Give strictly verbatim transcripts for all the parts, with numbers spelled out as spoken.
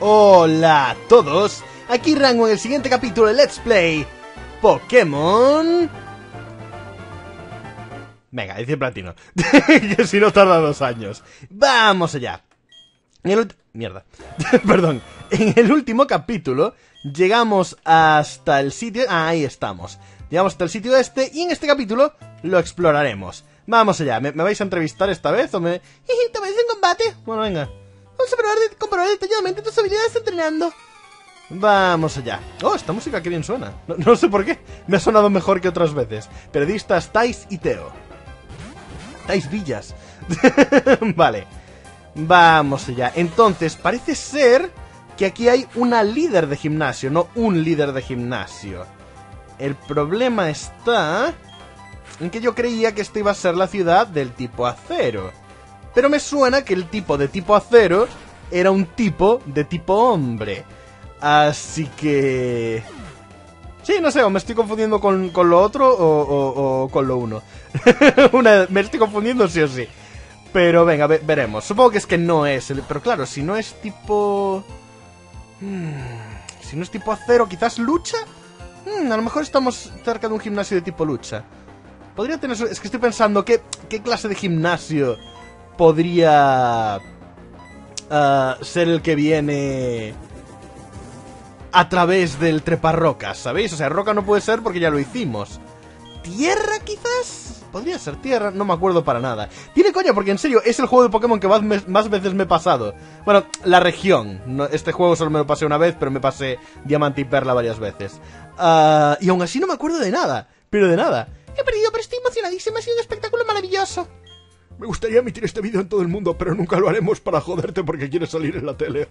Hola a todos, aquí Rango en el siguiente capítulo de Let's Play Pokémon... Venga, dice platino. Que si no tarda dos años. Vamos allá. En el Mierda. Perdón. En el último capítulo llegamos hasta el sitio... Ah, ahí estamos. Llegamos hasta el sitio este y en este capítulo lo exploraremos. Vamos allá. ¿Me, me vais a entrevistar esta vez o me...? ¿Te vais en combate? Bueno, venga. Vamos a probar de, comprobar detalladamente tus habilidades entrenando. Vamos allá. Oh, esta música que bien suena. No, no sé por qué. Me ha sonado mejor que otras veces. Periodistas Tais y Teo. Tais Villas. Vale. Vamos allá. Entonces, parece ser que aquí hay una líder de gimnasio, no un líder de gimnasio. El problema está en que yo creía que esta iba a ser la ciudad del tipo acero. Pero me suena que el tipo de tipo acero era un tipo de tipo hombre. Así que... Sí, no sé, o me estoy confundiendo con, con lo otro o, o, o con lo uno. Una, me estoy confundiendo sí o sí. Pero venga, ve, veremos. Supongo que es que no es el... Pero claro, si no es tipo... Hmm, si no es tipo acero, quizás lucha. Hmm, a lo mejor estamos cerca de un gimnasio de tipo lucha. Podría tener... Es que estoy pensando, ¿qué, qué clase de gimnasio podría uh, ser el que viene a través del treparrocas, ¿sabéis? O sea, roca no puede ser porque ya lo hicimos. ¿Tierra quizás? Podría ser tierra, no me acuerdo para nada. Tiene coña porque en serio es el juego de Pokémon que más, me, más veces me he pasado. Bueno, la región. No, este juego solo me lo pasé una vez, pero me pasé Diamante y Perla varias veces. Uh, y aún así no me acuerdo de nada. Pero de nada. He perdido, pero estoy emocionadísima. Ha sido un espectáculo maravilloso. Me gustaría emitir este vídeo en todo el mundo, pero nunca lo haremos para joderte porque quieres salir en la tele.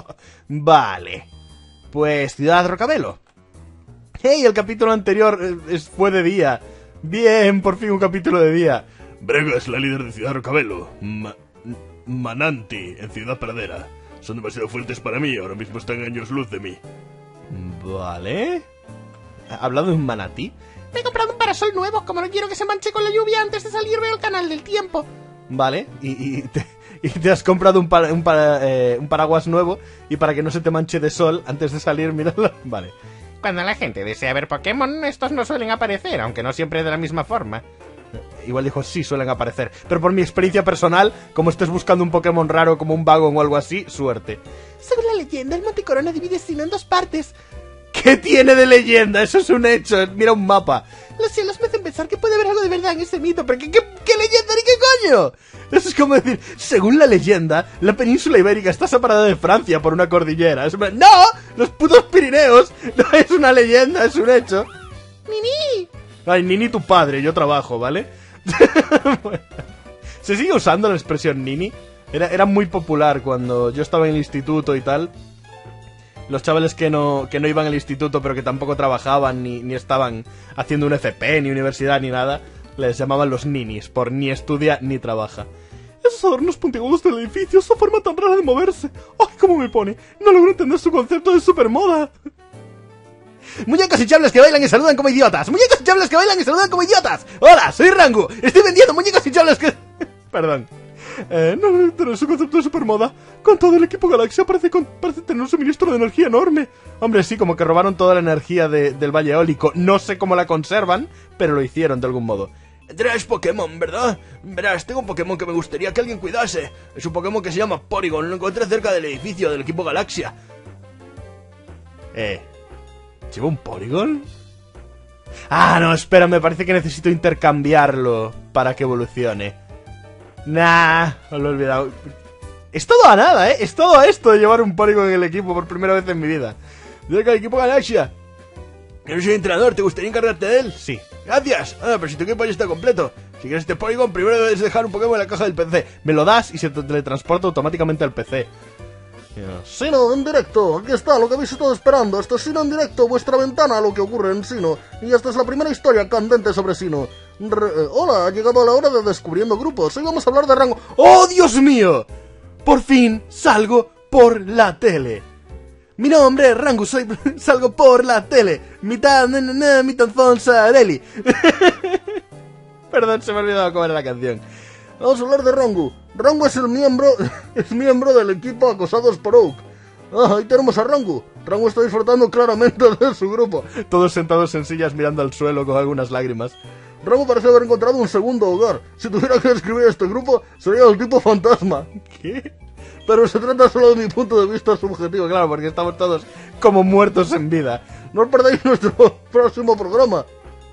Vale. Pues Ciudad Rocabelo. Hey, el capítulo anterior eh, fue de día. Bien, por fin un capítulo de día. Brega es la líder de Ciudad Rocabelo. Ma Mananti en Ciudad Pradera. Son demasiado fuertes para mí, ahora mismo están años luz de mí. Vale. ¿Ha hablado de un manatí? Me he comprado un parasol nuevo, como no quiero que se manche con la lluvia antes de salirme al canal del tiempo. Vale, y, y, te, y te has comprado un, para, un, para, eh, un paraguas nuevo y para que no se te manche de sol antes de salir, míralo. Vale. Cuando la gente desea ver Pokémon, estos no suelen aparecer, aunque no siempre de la misma forma. Igual dijo, sí, suelen aparecer. Pero por mi experiencia personal, como estés buscando un Pokémon raro como un Bagon o algo así, suerte. Según la leyenda, el Monte Corona divide Sinnoh en dos partes. ¿Qué tiene de leyenda? Eso es un hecho. Mira un mapa. Los cielos me hacen pensar que puede haber algo de verdad en ese mito, pero ¿qué, qué, qué leyenda ni qué coño? Eso es como decir, según la leyenda, la península ibérica está separada de Francia por una cordillera. Es... ¡No! ¡Los putos Pirineos! No es una leyenda, es un hecho. ¡Nini! Ay, Nini tu padre, yo trabajo, ¿vale? Bueno, ¿se sigue usando la expresión Nini? Era, era muy popular cuando yo estaba en el instituto y tal. Los chavales que no, que no iban al instituto pero que tampoco trabajaban ni, ni estaban haciendo un F P, ni universidad, ni nada, les llamaban los ninis, por ni estudia ni trabaja. Esos adornos puntiagudos del edificio, esa forma tan rara de moverse. ¡Ay, cómo me pone! No logro entender su concepto de supermoda. Muñecos hinchables que bailan y saludan como idiotas. Muñecos hinchables que bailan y saludan como idiotas. Hola, soy Rangu. Estoy vendiendo muñecos hinchables que... Perdón. Eh, no logro entender su concepto de supermoda. Con todo el equipo Galaxia parece, con, parece tener un suministro de energía enorme. Hombre, sí, como que robaron toda la energía de, del Valle Eólico. No sé cómo la conservan, pero lo hicieron de algún modo. Traes Pokémon, ¿verdad? Verás, tengo un Pokémon que me gustaría que alguien cuidase. Es un Pokémon que se llama Porygon. Lo encontré cerca del edificio del equipo Galaxia. Eh... ¿Lleva un Porygon? Ah, no, espera, me parece que necesito intercambiarlo para que evolucione. Nah, lo he olvidado. Es todo a nada, ¿eh? Es todo a esto de llevar un Porygon en el equipo por primera vez en mi vida. Cerca del equipo Galaxia. Yo soy entrenador, ¿te gustaría encargarte de él? Sí. Gracias. Ah, pero si tu equipo ya está completo. Si quieres este Porygon, primero debes dejar un Pokémon en la caja del P C. Me lo das y se te teletransporta automáticamente al P C. Sinnoh en directo, aquí está lo que habéis estado esperando. Esto es Sinnoh en directo, vuestra ventana a lo que ocurre en Sinnoh. Y esta es la primera historia candente sobre Sinnoh. Re eh, hola, ha llegado la hora de Descubriendo Grupos. Hoy vamos a hablar de Rango. ¡Oh, Dios mío! Por fin salgo por la tele. Mi nombre es Rangu, soy salgo por la tele. Mitad, na, na, na, mitad Fonsarelli. Perdón, se me ha olvidado cómo era la canción. Vamos a hablar de Rangu. Rangu es el miembro, es miembro del equipo Acosados por Oak. Ah, ahí tenemos a Rangu. Rangu está disfrutando claramente de su grupo. Todos sentados en sillas mirando al suelo con algunas lágrimas. Rangu parece haber encontrado un segundo hogar. Si tuviera que describir este grupo, sería el tipo fantasma. ¿Qué? Pero se trata solo de mi punto de vista subjetivo. Claro, porque estamos todos como muertos en vida. No os perdáis nuestro próximo programa.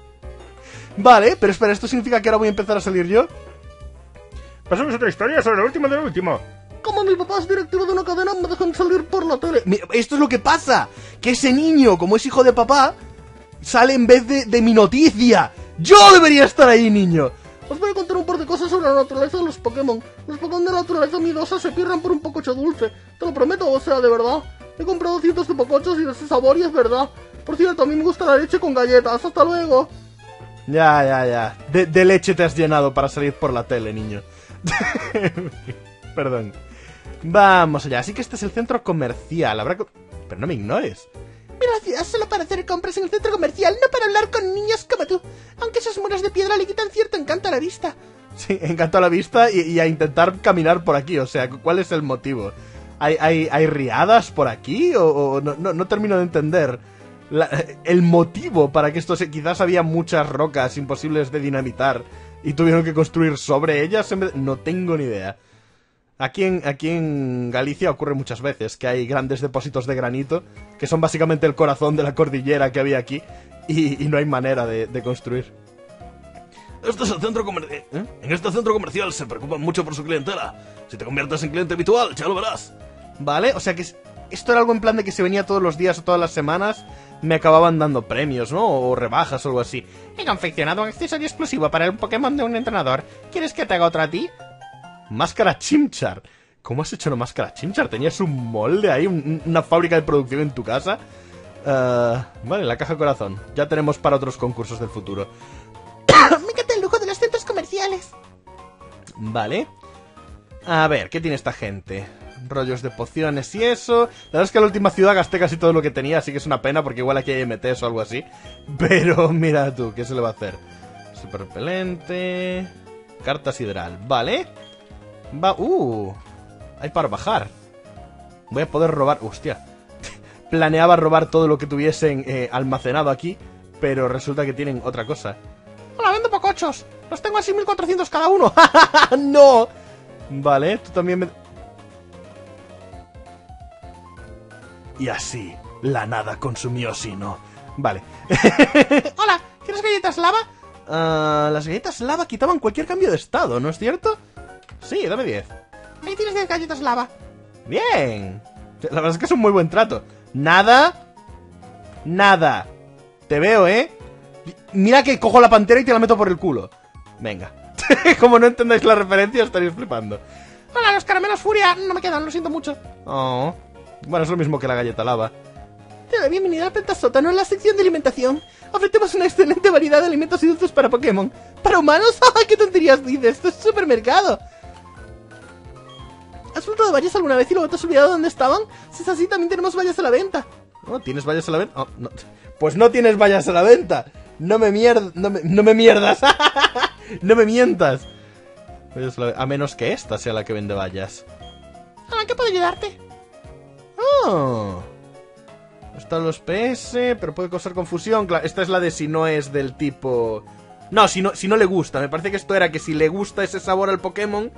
Vale, pero espera, ¿esto significa que ahora voy a empezar a salir yo? Pasamos a otra historia sobre el último del último. Como mi papá es directivo de una cadena, me dejan salir por la tele. Mira, esto es lo que pasa, que ese niño, como es hijo de papá, sale en vez de, de mi noticia. ¡Yo debería estar ahí, niño! Os voy a contar un par de cosas sobre la naturaleza de los Pokémon. Los Pokémon de naturaleza miedosa se pierden por un pococho dulce. Te lo prometo, o sea, de verdad. He comprado cientos de pocochos y de ese sabor y es verdad. Por cierto, a mí me gusta la leche con galletas. ¡Hasta luego! Ya, ya, ya. De, de leche te has llenado para salir por la tele, niño. Perdón. Vamos allá. Así que este es el centro comercial. Habrá co Pero no me ignores. Mira la ciudad solo para hacer compras en el centro comercial, no para hablar con niños como tú. Aunque esos muros de piedra le quitan cierto encanto a la vista. Sí, encanto a la vista y, y a intentar caminar por aquí. O sea, ¿cuál es el motivo? ¿Hay, hay, hay riadas por aquí? ¿O, o no, no, no termino de entender la, el motivo para que esto se... Quizás había muchas rocas imposibles de dinamitar y tuvieron que construir sobre ellas. En vez de... No tengo ni idea. Aquí en, aquí en Galicia ocurre muchas veces que hay grandes depósitos de granito que son básicamente el corazón de la cordillera que había aquí y, y no hay manera de, de construir. Este es el centro comercial. ¿Eh? En este centro comercial se preocupan mucho por su clientela. Si te conviertes en cliente habitual, ya lo verás. Vale, o sea que esto era algo en plan de que si venía todos los días o todas las semanas me acababan dando premios, ¿no? O rebajas o algo así. He confeccionado un accesorio exclusivo para el Pokémon de un entrenador. ¿Quieres que te haga otro a ti? Máscara Chimchar. ¿Cómo has hecho una máscara Chimchar? ¿Tenías un molde ahí? Un, ¿Una fábrica de producción en tu casa? Uh, vale, la caja corazón. Ya tenemos para otros concursos del futuro. Me encanta el lujo de los centros comerciales. Vale. A ver, ¿qué tiene esta gente? Rollos de pociones y eso. La verdad es que en la última ciudad gasté casi todo lo que tenía, así que es una pena porque igual aquí hay M Ts o algo así. Pero mira tú, ¿qué se le va a hacer? Super repelente. Carta sideral, vale. Va, uh, hay para bajar. Voy a poder robar, hostia. Planeaba robar todo lo que tuviesen eh, almacenado aquí, pero resulta que tienen otra cosa. Hola, vendo pocochos. Los tengo así mil cuatrocientos cada uno. ¡No! Vale, tú también me... Y así, la nada consumió Sino. Vale. Hola, ¿quieres galletas lava? Uh, las galletas lava quitaban cualquier cambio de estado, ¿no es cierto? Sí, dame diez. Ahí tienes diez galletas lava. Bien. La verdad es que es un muy buen trato. Nada. Nada. Te veo, ¿eh? Mira que cojo la pantera y te la meto por el culo. Venga. Como no entendáis la referencia, estaréis flipando. Hola, los caramelos furia no me quedan, lo siento mucho. Oh. Bueno, es lo mismo que la galleta lava. Te doy bienvenida al Pentasótano en la sección de alimentación. Ofrecemos una excelente variedad de alimentos y dulces para Pokémon. ¿Para humanos? ¡Ay, qué tonterías dices! ¡Esto es supermercado! ¿Has fruto vallas alguna vez y luego te has olvidado dónde estaban? Si es así, también tenemos vallas a la venta. ¿No? ¿Tienes vallas a la venta? Oh, no. Pues no tienes vallas a la venta. No me mierdas. No me, no me mierdas. No me mientas. A menos que esta sea la que vende vallas. Ah, ¿qué puedo ayudarte? Oh. Están los P S, pero puede causar confusión. Claro, esta es la de si no es del tipo... No, si no, si no le gusta. Me parece que esto era que si le gusta ese sabor al Pokémon...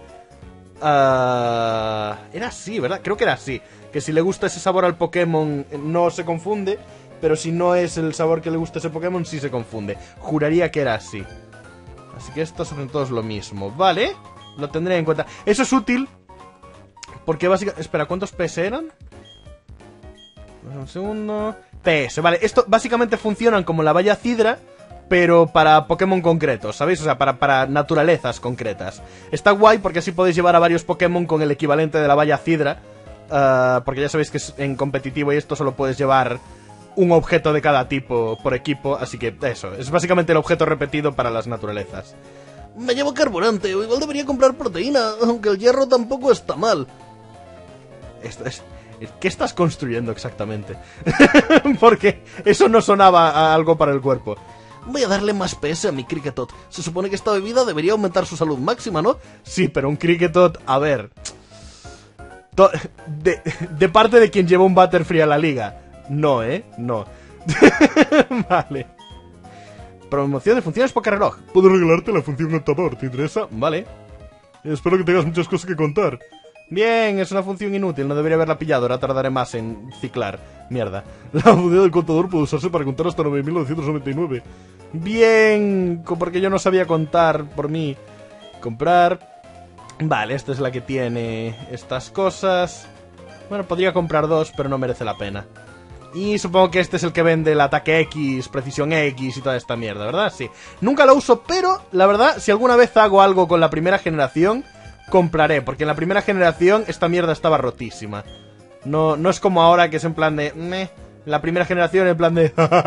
Uh, era así, ¿verdad? Creo que era así. Que si le gusta ese sabor al Pokémon no se confunde, pero si no es el sabor que le gusta a ese Pokémon sí se confunde. Juraría que era así. Así que estos son todos lo mismo, ¿vale? Lo tendré en cuenta. Eso es útil porque básicamente... Espera, ¿cuántos P S eran? Un segundo... P S, vale. Esto básicamente funcionan como la valla Cidra, pero para Pokémon concretos, ¿sabéis? O sea, para, para naturalezas concretas. Está guay porque así podéis llevar a varios Pokémon con el equivalente de la valla Cidra. Uh, porque ya sabéis que es en competitivo y esto solo puedes llevar un objeto de cada tipo por equipo. Así que eso, es básicamente el objeto repetido para las naturalezas. Me llevo carburante, o igual debería comprar proteína, aunque el hierro tampoco está mal. Esto es... ¿Qué estás construyendo exactamente? Porque eso no sonaba a algo para el cuerpo. Voy a darle más P S a mi Kricketot. Se supone que esta bebida debería aumentar su salud máxima, ¿no? Sí, pero un Kricketot, a ver... To- de, de parte de quien lleva un Butterfree a la liga. No, ¿eh? No. Vale. Promoción de funciones Pokéreloj. Puedo regalarte la función contador, ¿te interesa? Vale. Espero que tengas muchas cosas que contar. Bien, es una función inútil, no debería haberla pillado, ahora tardaré más en ciclar. Mierda. La función del contador puede usarse para contar hasta nueve mil novecientos noventa y nueve. Bien, co- porque yo no sabía contar por mí. Comprar. Vale, esta es la que tiene estas cosas. Bueno, podría comprar dos, pero no merece la pena. Y supongo que este es el que vende el ataque X, precisión X y toda esta mierda, ¿verdad? Sí. Nunca lo uso, pero la verdad, si alguna vez hago algo con la primera generación, compraré, porque en la primera generación esta mierda estaba rotísima. No, no es como ahora que es en plan de... Meh. La primera generación en plan de...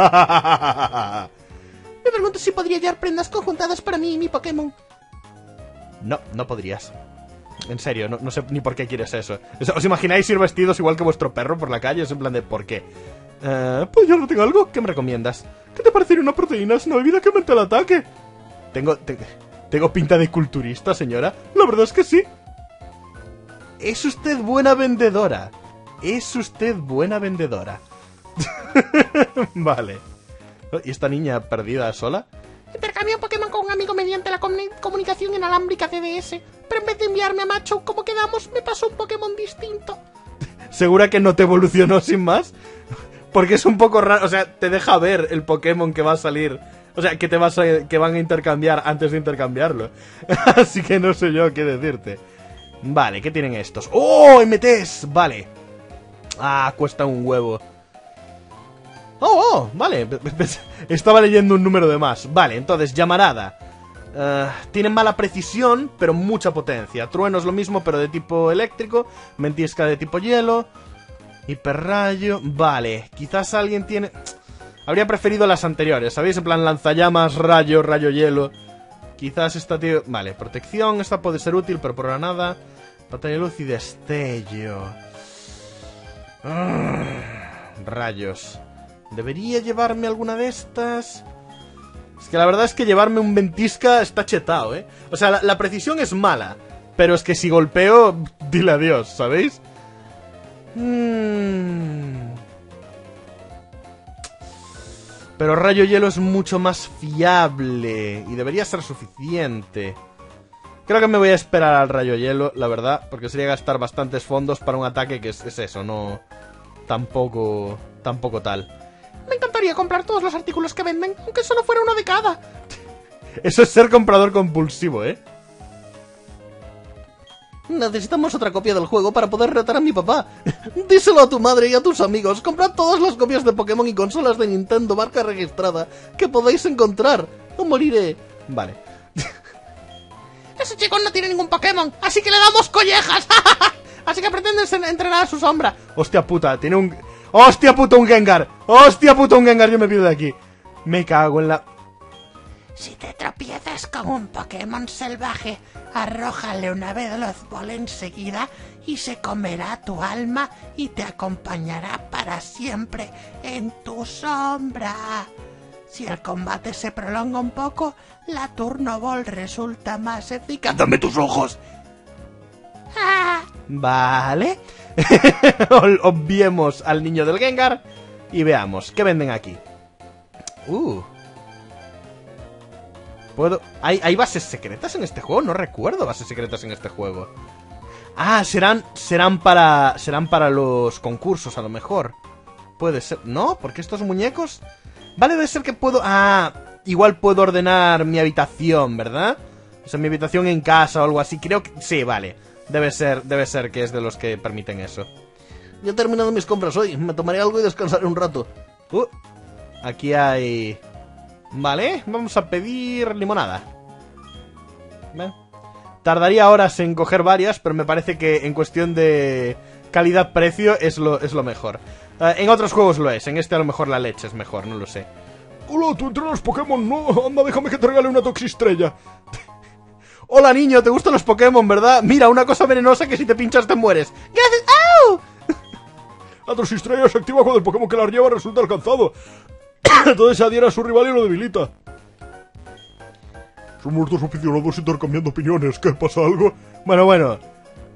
Me pregunto si podría llevar prendas conjuntadas para mí y mi Pokémon. No, no podrías. En serio, no, no sé ni por qué quieres eso. ¿Os imagináis ir vestidos igual que vuestro perro por la calle? Es en plan de ¿por qué? Eh, pues yo no tengo algo. ¿Qué me recomiendas? ¿Qué te parecería una proteína? Es una bebida que aumenta el ataque. Tengo... te- ¿Tengo pinta de culturista, señora? La verdad es que sí. Es usted buena vendedora. Es usted buena vendedora. Vale. ¿Y esta niña perdida sola? Intercambio Pokémon con un amigo mediante la comuni- comunicación inalámbrica C D S. Pero en vez de enviarme a Macho, como quedamos, me pasó un Pokémon distinto. ¿Segura que no te evolucionó sin más? Porque es un poco raro, o sea, te deja ver el Pokémon que va a salir. O sea, que te vas a, que van a intercambiar antes de intercambiarlo. Así que no sé yo qué decirte. Vale, ¿qué tienen estos? ¡Oh, M Ts! Vale. Ah, cuesta un huevo. Oh, oh, vale. Estaba leyendo un número de más. Vale, entonces, llamarada. Uh, tienen mala precisión, pero mucha potencia. Trueno es lo mismo, pero de tipo eléctrico. Ventisca de tipo hielo. Hiperrayo. Vale, quizás alguien tiene... Habría preferido las anteriores, ¿sabéis? En plan lanzallamas, rayo, rayo hielo. Quizás esta tío... Vale, protección, esta puede ser útil, pero por ahora nada. Batalla de luz y destello. Mm, rayos. ¿Debería llevarme alguna de estas? Es que la verdad es que llevarme un ventisca está chetado, ¿eh? O sea, la, la precisión es mala. Pero es que si golpeo, dile adiós, ¿sabéis? Mmm... Pero rayo hielo es mucho más fiable y debería ser suficiente. Creo que me voy a esperar al rayo hielo, la verdad, porque sería gastar bastantes fondos para un ataque que es, es eso, no... Tampoco... Tampoco tal. Me encantaría comprar todos los artículos que venden, aunque solo fuera uno de cada. Eso es ser comprador compulsivo, ¿eh? Necesitamos otra copia del juego para poder retar a mi papá. Díselo a tu madre y a tus amigos. Comprad todas las copias de Pokémon y consolas de Nintendo marca registrada que podáis encontrar. O moriré. Vale. Ese chico no tiene ningún Pokémon, así que le damos collejas. Así que pretenden entrenar a su sombra. Hostia puta, tiene un... Hostia puta, un Gengar. Hostia puta, un Gengar, yo me pido de aquí. Me cago en la... Si te tropiezas con un Pokémon salvaje, arrójale una veloz bola enseguida y se comerá tu alma y te acompañará para siempre en tu sombra. Si el combate se prolonga un poco, la Turno Ball resulta más eficaz. ¡Dame tus ojos! ¡Ah! Vale. Obviemos al niño del Gengar y veamos, ¿qué venden aquí? Uh... ¿Puedo? ¿Hay, ¿Hay bases secretas en este juego? No recuerdo bases secretas en este juego. Ah, serán serán para serán para los concursos, a lo mejor. Puede ser. ¿No? Porque estos muñecos... Vale, debe ser que puedo... Ah, igual puedo ordenar mi habitación, ¿verdad? O sea, mi habitación en casa o algo así. Creo que... Sí, vale. Debe ser, debe ser que es de los que permiten eso. Ya he terminado mis compras hoy. Me tomaré algo y descansaré un rato. Uh, aquí hay... Vale, vamos a pedir limonada. ¿Ven? Tardaría horas en coger varias, pero me parece que en cuestión de calidad-precio es lo, es lo mejor. Uh, en otros juegos lo es, en este a lo mejor la leche es mejor, no lo sé. Hola, tú entrenas Pokémon, no, anda, déjame que te regale una Toxistrella. Hola niño, ¿te gustan los Pokémon, verdad? Mira, una cosa venenosa que si te pinchas te mueres. ¡Gracias! ¡Au! La Toxistrella se activa cuando el Pokémon que la lleva resulta alcanzado. Entonces se adhiere a su rival y lo debilita. Somos dos aficionados intercambiando opiniones. ¿Qué pasa algo? Bueno, bueno.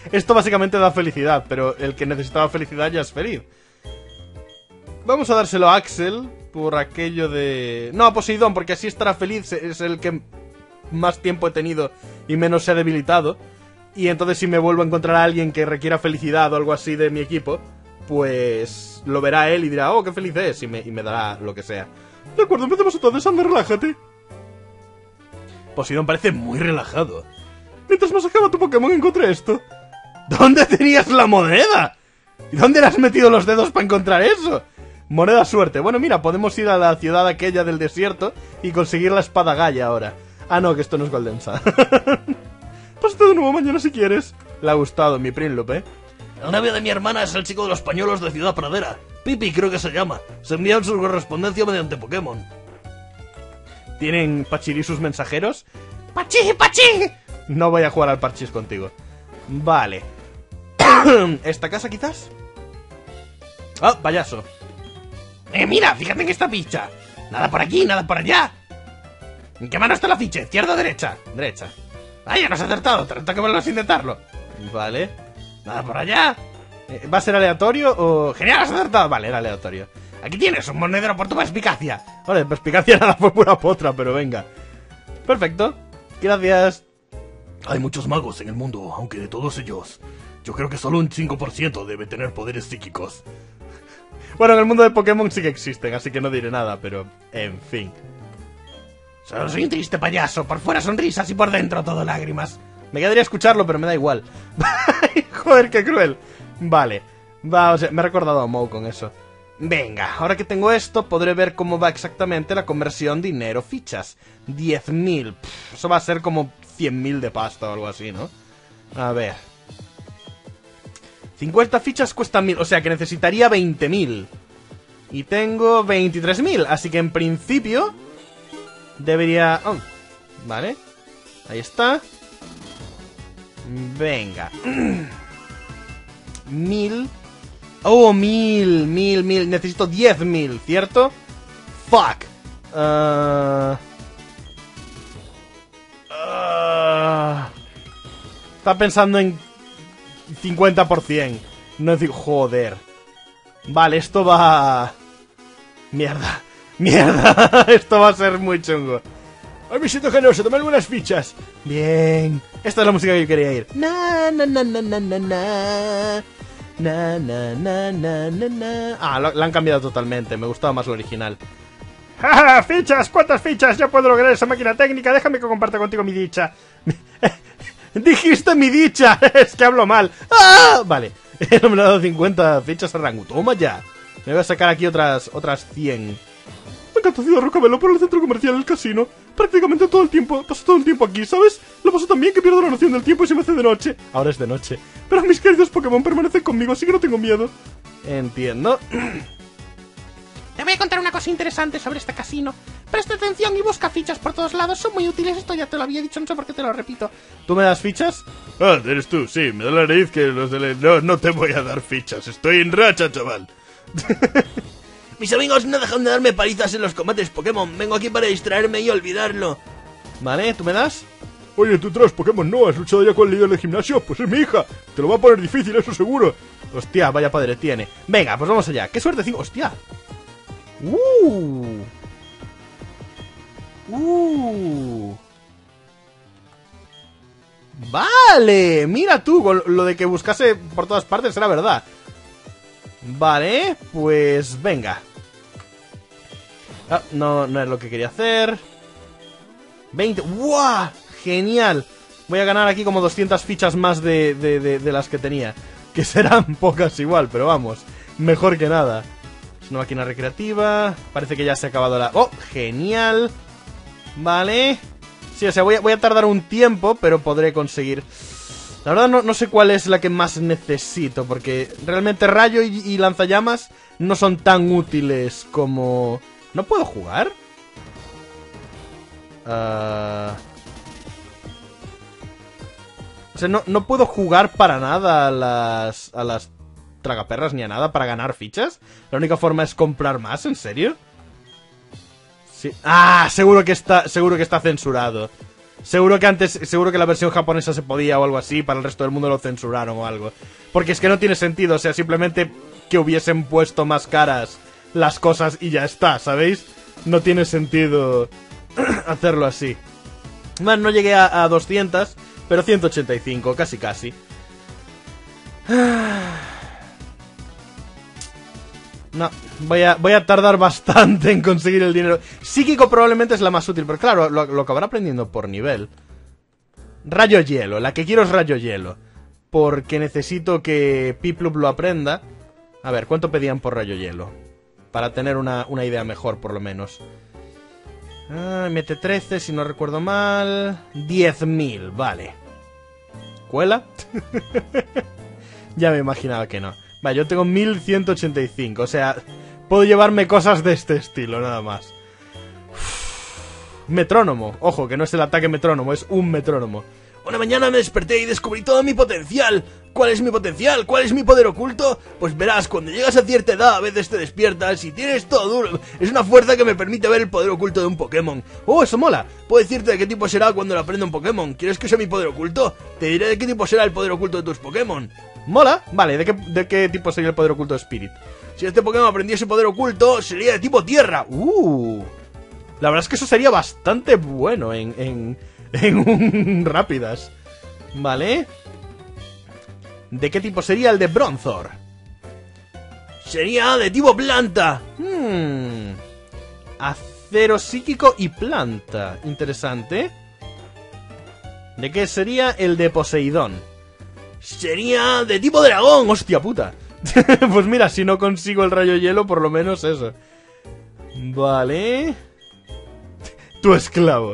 Esto básicamente da felicidad, pero el que necesitaba felicidad ya es feliz. Vamos a dárselo a Axel por aquello de... No, a Poseidón, porque así estará feliz. Es el que más tiempo he tenido y menos se ha debilitado. Y entonces si me vuelvo a encontrar a alguien que requiera felicidad o algo así de mi equipo, pues lo verá él y dirá, oh, qué feliz es, y me, y me dará lo que sea. De acuerdo, empecemos entonces, anda, relájate. Poseidón parece muy relajado. Mientras masacaba tu Pokémon encontré esto. ¿Dónde tenías la moneda? ¿Y dónde le has metido los dedos para encontrar eso? Moneda suerte. Bueno, mira, podemos ir a la ciudad aquella del desierto y conseguir la espada Gaia ahora. Ah, no, que esto no es Golden Sun. Pásate de nuevo mañana si quieres. Le ha gustado mi Príncipe, ¿eh? El novio de mi hermana es el chico de los pañuelos de Ciudad Pradera. Pipi creo que se llama. Se envían su correspondencia mediante Pokémon. ¿Tienen Pachiri sus mensajeros? ¡Pachi, pachi! No voy a jugar al parchís contigo. Vale. ¿Esta casa quizás? Ah, payaso. Eh, mira, fíjate en esta ficha. Nada por aquí, nada por allá. ¿En qué mano está la ficha? ¿Izquierda o derecha? Derecha. Ah, ya no has acertado, te que volver a intentarlo. Vale. Nada por allá. Eh, ¿Va a ser aleatorio o...? Genial, has acertado. Vale, era aleatorio. Aquí tienes un monedero por tu perspicacia. Vale, perspicacia nada, fue pura potra, pero venga. Perfecto. Gracias. Hay muchos magos en el mundo, aunque de todos ellos, yo creo que solo un cinco por ciento debe tener poderes psíquicos. Bueno, en el mundo de Pokémon sí que existen, así que no diré nada, pero... En fin. Solo soy un triste payaso, por fuera sonrisas y por dentro todo lágrimas. Me quedaría escucharlo, pero me da igual. Joder, qué cruel. Vale. Va, o sea, me he recordado a Mou con eso. Venga, ahora que tengo esto, podré ver cómo va exactamente la conversión dinero-fichas. diez mil. Eso va a ser como cien mil de pasta o algo así, ¿no? A ver. cincuenta fichas cuestan mil, o sea que necesitaría veinte mil. Y tengo veintitrés mil, así que en principio debería... Oh, vale. Ahí está. Venga. Mil. Oh, mil, mil, mil. Necesito diez mil, ¿cierto? Fuck. Uh... Uh... Está pensando en cincuenta por ciento. No decir, joder. Vale, esto va... Mierda. Mierda. Esto va a ser muy chungo. Ay, me siento generoso, tomé algunas fichas. Bien. Esta es la música que yo quería ir. Na, na, na, na, na, na, na. Na, na, na, na, na, na. Ah, lo, la han cambiado totalmente. Me gustaba más lo original. ¡Ja, fichas! ¿Cuántas fichas? Ya puedo lograr esa máquina técnica. Déjame que comparta contigo mi dicha. Dijiste mi dicha. Es que hablo mal. ¡Ah! Vale. No me lo ha dado cincuenta fichas a Rangu. Toma ya. Me voy a sacar aquí otras otras cien. Me encanta Ciudad Rocabelo por el centro comercial del casino. Prácticamente todo el tiempo, paso todo el tiempo aquí, ¿sabes? Lo paso tan bien que pierdo la noción del tiempo y se me hace de noche. Ahora es de noche. Pero mis queridos Pokémon permanecen conmigo, así que no tengo miedo. Entiendo. Te voy a contar una cosa interesante sobre este casino. Presta atención y busca fichas por todos lados. Son muy útiles, esto ya te lo había dicho, no sé por qué te lo repito. ¿Tú me das fichas? Ah, eres tú, sí, me da la nariz que los de la... No, no te voy a dar fichas, estoy en racha, chaval. Mis amigos no dejan de darme palizas en los combates Pokémon. Vengo aquí para distraerme y olvidarlo. Vale, ¿tú me das? Oye, tú traes Pokémon, ¿no? ¿Has luchado ya con el líder del gimnasio? Pues es mi hija. Te lo va a poner difícil, eso seguro. Hostia, vaya padre tiene. Venga, pues vamos allá. ¡Qué suerte! Cinco... ¡Hostia! ¡Uh! ¡Uh! Vale, mira tú, con lo de que buscase por todas partes era verdad. Vale, pues venga. Ah, no, no es lo que quería hacer. veinte. ¡Wow! Genial. Voy a ganar aquí como doscientas fichas más de, de, de, de las que tenía. Que serán pocas igual, pero vamos. Mejor que nada. Es una máquina recreativa. Parece que ya se ha acabado la... ¡Oh! Genial. Vale. Sí, o sea, voy a, voy a tardar un tiempo, pero podré conseguir... La verdad no, no sé cuál es la que más necesito, porque realmente rayo y, y lanzallamas no son tan útiles como... ¿No puedo jugar? Uh... O sea, no, no puedo jugar para nada a las, a las tragaperras ni a nada para ganar fichas. La única forma es comprar más, ¿en serio? Sí. Ah, seguro que está, seguro que está censurado. Seguro que antes, seguro que la versión japonesa se podía o algo así, para el resto del mundo lo censuraron o algo. Porque es que no tiene sentido, o sea, simplemente que hubiesen puesto más caras las cosas y ya está, ¿sabéis? No tiene sentido hacerlo así. Bueno, no llegué a, a doscientas, pero ciento ochenta y cinco, casi casi. No, voy a, voy a tardar bastante en conseguir el dinero. Psíquico probablemente es la más útil, pero claro, lo, lo acabará aprendiendo por nivel. Rayo hielo, la que quiero es rayo hielo, porque necesito que Piplup lo aprenda. A ver, ¿cuánto pedían por rayo hielo? Para tener una, una idea mejor, por lo menos. Ah, mete trece, si no recuerdo mal. diez mil, vale. ¿Cuela? Ya me imaginaba que no. Vale, yo tengo mil ciento ochenta y cinco, o sea, puedo llevarme cosas de este estilo, nada más. Uf, metrónomo, ojo, que no es el ataque metrónomo, es un metrónomo. Una mañana me desperté y descubrí todo mi potencial. ¿Cuál es mi potencial? ¿Cuál es mi poder oculto? Pues verás, cuando llegas a cierta edad a veces te despiertas y tienes todo duro. Es una fuerza que me permite ver el poder oculto de un Pokémon. Oh, eso mola. Puedo decirte de qué tipo será cuando lo aprenda un Pokémon. ¿Quieres que sea mi poder oculto? Te diré de qué tipo será el poder oculto de tus Pokémon. Mola. Vale, ¿de qué, de qué tipo sería el poder oculto de Spirit? Si este Pokémon aprendiese poder oculto, sería de tipo tierra. Uh, la verdad es que eso sería bastante bueno en, en, en un Rápidas. Vale. ¿De qué tipo sería el de Bronzor? Sería de tipo planta. Hmm. Acero psíquico y planta. Interesante. ¿De qué sería el de Poseidón? Sería de tipo dragón. ¡Hostia puta! Pues mira, si no consigo el rayo hielo, por lo menos eso. Vale. Tu esclavo.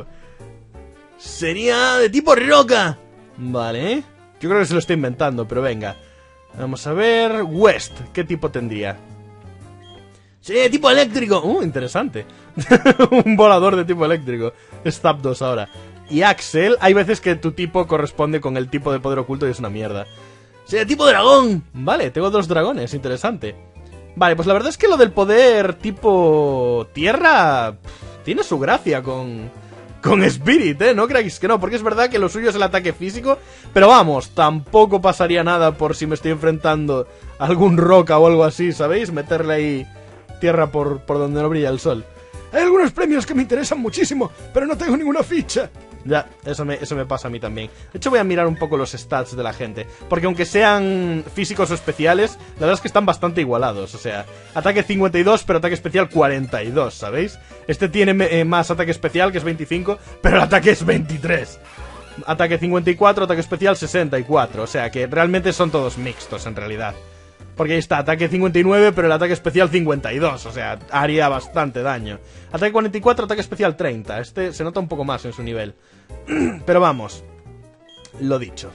Sería de tipo roca. Vale. Yo creo que se lo estoy inventando, pero venga. Vamos a ver. West, ¿qué tipo tendría? Sería de tipo eléctrico. Uh, interesante. Un volador de tipo eléctrico. Es Zapdos ahora. Y Axel, hay veces que tu tipo corresponde con el tipo de poder oculto y es una mierda. Sería de tipo dragón. Vale, tengo dos dragones, interesante. Vale, pues la verdad es que lo del poder tipo tierra pff, tiene su gracia con, con Spirit, ¿eh? No creáis que no, porque es verdad que lo suyo es el ataque físico. Pero vamos, tampoco pasaría nada por si me estoy enfrentando a algún roca o algo así, ¿sabéis? Meterle ahí tierra por, por donde no brilla el sol. Hay algunos premios que me interesan muchísimo, pero no tengo ninguna ficha. Ya, eso me, eso me pasa a mí también. De hecho voy a mirar un poco los stats de la gente, porque aunque sean físicos o especiales, la verdad es que están bastante igualados. O sea, ataque cincuenta y dos, pero ataque especial cuarenta y dos, ¿sabéis? Este tiene eh, más ataque especial, que es veinticinco, pero el ataque es veintitrés. Ataque cincuenta y cuatro, ataque especial sesenta y cuatro. O sea que realmente son todos mixtos en realidad. Porque ahí está, ataque cincuenta y nueve, pero el ataque especial cincuenta y dos, o sea, haría bastante daño. Ataque cuarenta y cuatro, ataque especial treinta. Este se nota un poco más en su nivel. Pero vamos, lo dicho.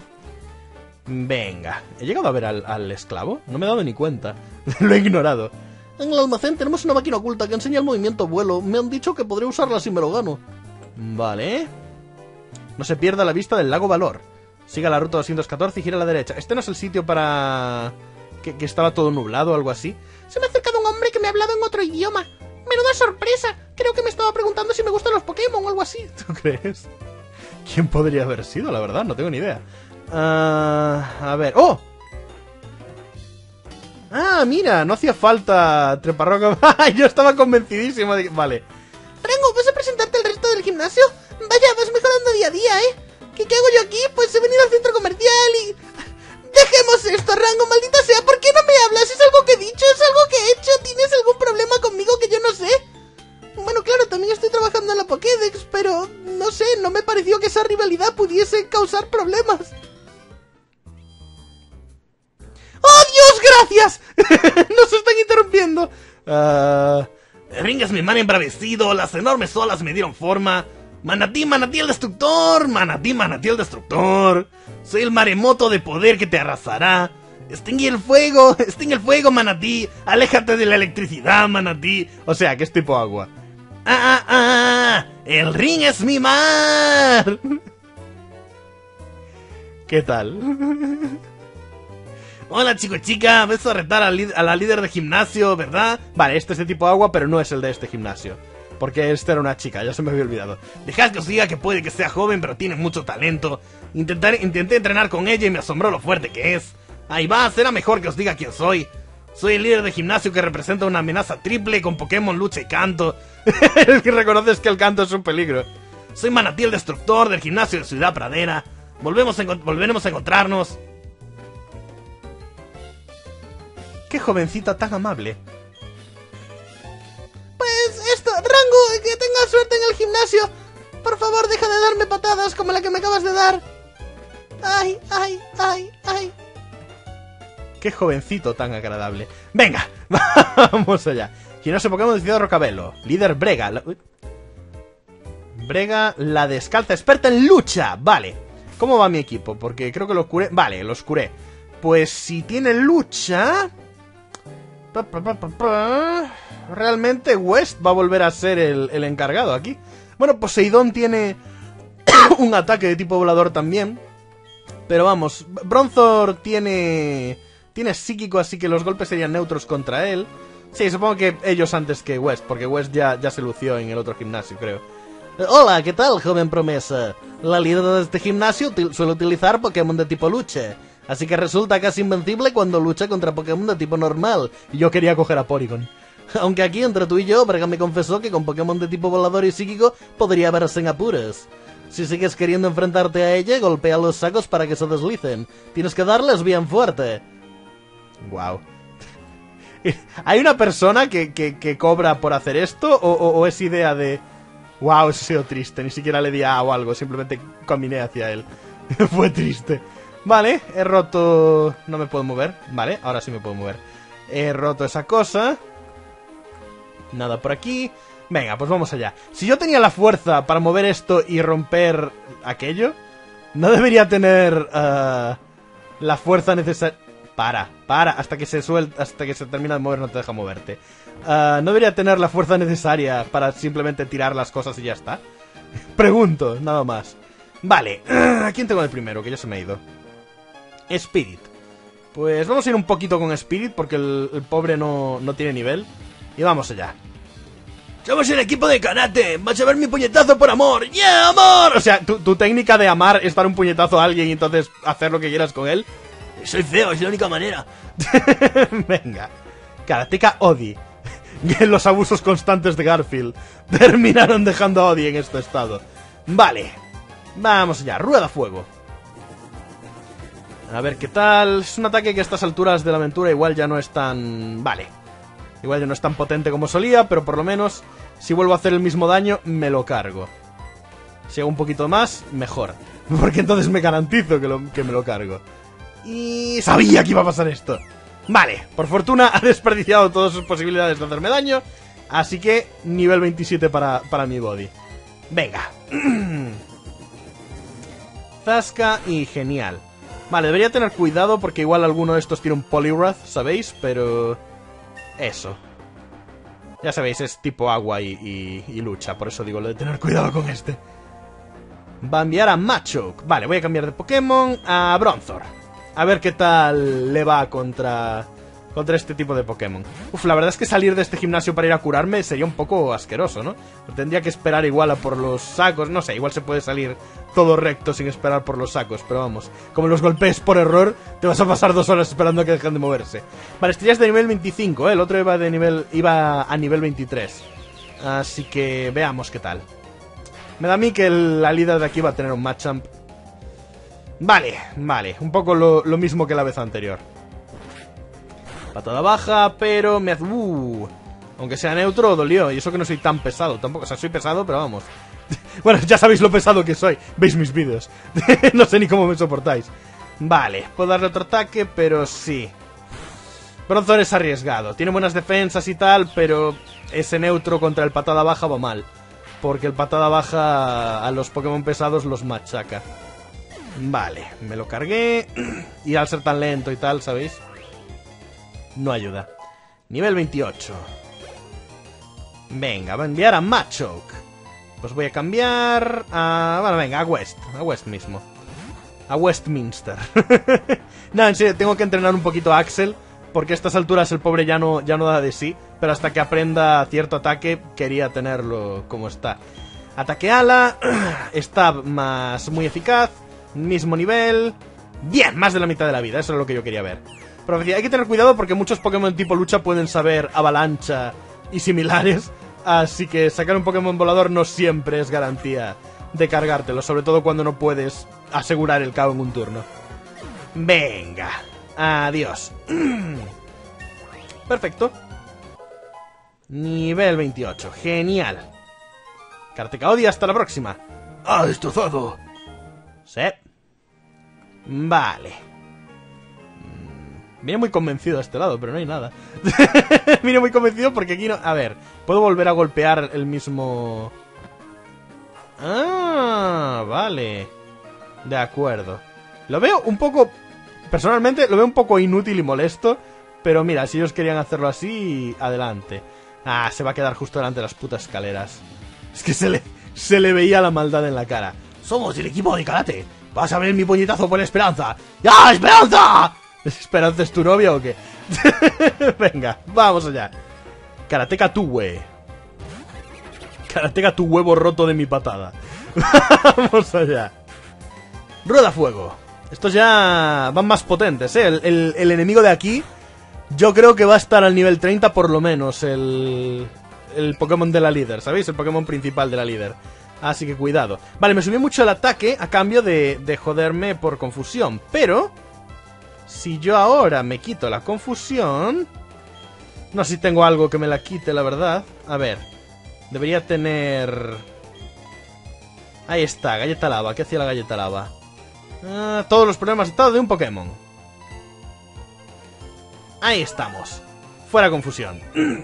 Venga, ¿he llegado a ver al, al esclavo? No me he dado ni cuenta. Lo he ignorado. En el almacén tenemos una máquina oculta que enseña el movimiento vuelo. Me han dicho que podré usarla si me lo gano. Vale. No se pierda la vista del lago Valor. Siga la ruta doscientos catorce y gira a la derecha. Este no es el sitio para... Que, que estaba todo nublado o algo así. Se me ha acercado un hombre que me ha hablado en otro idioma. Menuda sorpresa. Creo que me estaba preguntando si me gustan los Pokémon o algo así. ¿Tú crees? ¿Quién podría haber sido? La verdad, no tengo ni idea. Uh, a ver... ¡Oh! Ah, mira, no hacía falta treparroca. Yo estaba convencidísimo de que... Vale. Rango, ¿vas a presentarte el resto del gimnasio? Vaya, vas mejorando día a día, ¿eh? ¿Qué, qué hago yo aquí? Pues he venido al centro comercial y... Dejemos esto, Rango, maldita sea, ¿por qué no me hablas? ¿Es algo que he dicho? ¿Es algo que he hecho? ¿Tienes algún problema conmigo que yo no sé? Bueno, claro, también estoy trabajando en la Pokédex, pero... No sé, no me pareció que esa rivalidad pudiese causar problemas. ¡Oh, Dios, gracias! Nos están interrumpiendo. Uh... El ring es mi mar embravecido, las enormes olas me dieron forma. Manatí, manatí el destructor, manatí, manatí el destructor. Soy el maremoto de poder que te arrasará. Extingue el fuego, extingue el fuego, manatí. Aléjate de la electricidad, manatí. O sea, que es tipo agua. ¡Ah, ah, ah! ¡El ring es mi mar! ¿Qué tal? Hola, chico chica, ves a retar a, a la líder de gimnasio, ¿verdad? Vale, este es de tipo agua, pero no es el de este gimnasio. Porque esta era una chica, ya se me había olvidado. Dejad que os diga que puede que sea joven, pero tiene mucho talento. Intentaré, intenté entrenar con ella y me asombró lo fuerte que es. Ahí va, será mejor que os diga quién soy. Soy el líder de gimnasio que representa una amenaza triple con Pokémon lucha y canto. El que reconoces que el canto es un peligro. Soy Manatí el Destructor del gimnasio de Ciudad Pradera. Volvemos a volveremos a encontrarnos. Qué jovencita tan amable. Pues esto, Rango, que tengas suerte en el gimnasio. Por favor, deja de darme patadas como la que me acabas de dar. Ay, ay, ay, ay. Qué jovencito tan agradable. Venga, vamos allá. Gimnasio Pokémon de Ciudad Rocabelo. Líder Brega. La... Brega, la descalza experta en lucha. Vale. ¿Cómo va mi equipo? Porque creo que los curé. Vale, los curé. Pues si tiene lucha... Pa, pa, pa, pa, pa. Realmente West va a volver a ser el, el encargado aquí. Bueno, Poseidón tiene un ataque de tipo volador también. Pero vamos, Bronzor tiene... Tiene psíquico, así que los golpes serían neutros contra él. Sí, supongo que ellos antes que West, porque West ya, ya se lució en el otro gimnasio, creo. Hola, ¿qué tal, joven promesa? La líder de este gimnasio suele utilizar Pokémon de tipo lucha, así que resulta casi invencible cuando lucha contra Pokémon de tipo normal. Y yo quería coger a Porygon. Aunque aquí, entre tú y yo, Brega me confesó que con Pokémon de tipo volador y psíquico podría verse en apuros. Si sigues queriendo enfrentarte a ella, golpea los sacos para que se deslicen. Tienes que darles bien fuerte. Wow. ¿Hay una persona que, que, que cobra por hacer esto? ¿O, o, o es idea de... Wow, eso ha sido triste. Ni siquiera le di A o algo. Simplemente caminé hacia él. Fue triste. Vale, he roto... No me puedo mover. Vale, ahora sí me puedo mover. He roto esa cosa. Nada por aquí. Venga, pues vamos allá. Si yo tenía la fuerza para mover esto y romper aquello, no debería tener uh, la fuerza necesaria... Para, para, hasta que se suelta, hasta que se termina de mover no te deja moverte. Uh, ¿No debería tener la fuerza necesaria para simplemente tirar las cosas y ya está? Pregunto, nada más. Vale, ¿a quién tengo de primero? Que ya se me ha ido. Spirit. Pues vamos a ir un poquito con Spirit porque el, el pobre no, no tiene nivel. Y vamos allá. ¡Somos el equipo de karate! ¡Vas a ver mi puñetazo por amor! ¡Yeah, amor! O sea, tu, tu técnica de amar es dar un puñetazo a alguien y entonces hacer lo que quieras con él. Soy feo, es la única manera. Venga. Karateka Odi. Los abusos constantes de Garfield terminaron dejando a Odi en este estado. Vale. Vamos allá. Rueda fuego. A ver qué tal. Es un ataque que a estas alturas de la aventura igual ya no es tan... Vale. Igual ya no es tan potente como solía, pero por lo menos si vuelvo a hacer el mismo daño, me lo cargo. Si hago un poquito más, mejor. Porque entonces me garantizo que, lo, que me lo cargo. Y sabía que iba a pasar esto. Vale, por fortuna ha desperdiciado todas sus posibilidades de hacerme daño. Así que nivel veintisiete para, para mi body. Venga. Zasca y genial. Vale, debería tener cuidado porque igual alguno de estos tiene un Poliwrath, ¿sabéis? Pero... Eso. Ya sabéis, es tipo agua y, y, y lucha. Por eso digo lo de tener cuidado con este. Va a enviar a Machoke. Vale, voy a cambiar de Pokémon a Bronzor. A ver qué tal le va contra, contra este tipo de Pokémon. Uf, la verdad es que salir de este gimnasio para ir a curarme sería un poco asqueroso, ¿no? Tendría que esperar igual a por los sacos. No sé, igual se puede salir todo recto sin esperar por los sacos. Pero vamos, como los golpees por error, te vas a pasar dos horas esperando a que dejen de moverse. Vale, este ya es de nivel veinticinco, ¿eh? El otro iba, de nivel, iba a nivel veintitrés. Así que veamos qué tal. Me da a mí que el, la líder de aquí va a tener un Machamp. Vale, vale, un poco lo, lo mismo que la vez anterior. Patada baja, pero me hace... Uh, aunque sea neutro, dolió. Y eso que no soy tan pesado tampoco. O sea, soy pesado, pero vamos. Bueno, ya sabéis lo pesado que soy. Veis mis vídeos. No sé ni cómo me soportáis. Vale, puedo darle otro ataque, pero sí. Bronzor es arriesgado. Tiene buenas defensas y tal, pero ese neutro contra el patada baja va mal. Porque el patada baja a los Pokémon pesados los machaca. Vale, me lo cargué. Y al ser tan lento y tal, ¿sabéis? No ayuda. Nivel veintiocho. Venga, va a enviar a Machoke. Pues voy a cambiar a... Bueno, venga, a West. A West mismo. A Westminster. No, en serio, tengo que entrenar un poquito a Axel, porque a estas alturas el pobre ya no, ya no da de sí, pero hasta que aprenda cierto ataque quería tenerlo como está. Ataque ala, está más muy eficaz, mismo nivel... Bien, más de la mitad de la vida, eso es lo que yo quería ver. Profecía, hay que tener cuidado porque muchos Pokémon tipo lucha pueden saber avalancha y similares, así que sacar un Pokémon volador no siempre es garantía de cargártelo, sobre todo cuando no puedes asegurar el K O en un turno. Venga, adiós. Perfecto. Nivel veintiocho, genial. Karateka Odi, hasta la próxima. ¡Ah, destrozado! Sí. Vale. Viene muy convencido a este lado, pero no hay nada. Viene muy convencido porque aquí no... A ver, puedo volver a golpear el mismo... Ah, vale. De acuerdo. Lo veo un poco... Personalmente lo veo un poco inútil y molesto, pero mira, si ellos querían hacerlo así, adelante. Ah, se va a quedar justo delante de las putas escaleras. Es que se le, se le veía la maldad en la cara. Somos el equipo de karate. ¿Vas a ver mi puñetazo por Esperanza? ¡Ya, Esperanza! ¿Esperanza es tu novia o qué? Venga, vamos allá. Karateka Tuwe. Karateka tu huevo roto de mi patada. Vamos allá. Rueda fuego. Estos ya van más potentes, ¿eh? El, el, el enemigo de aquí, yo creo que va a estar al nivel treinta por lo menos. El, el Pokémon de la líder, ¿sabéis? El Pokémon principal de la líder. Así que cuidado. Vale, me subió mucho el ataque a cambio de, de joderme por confusión. Pero si yo ahora me quito la confusión... No sé si tengo algo que me la quite, la verdad. A ver. Debería tener... Ahí está, galleta lava. ¿Qué hacía la galleta lava? Ah, todos los problemas estados de un Pokémon. Ahí estamos. Fuera confusión.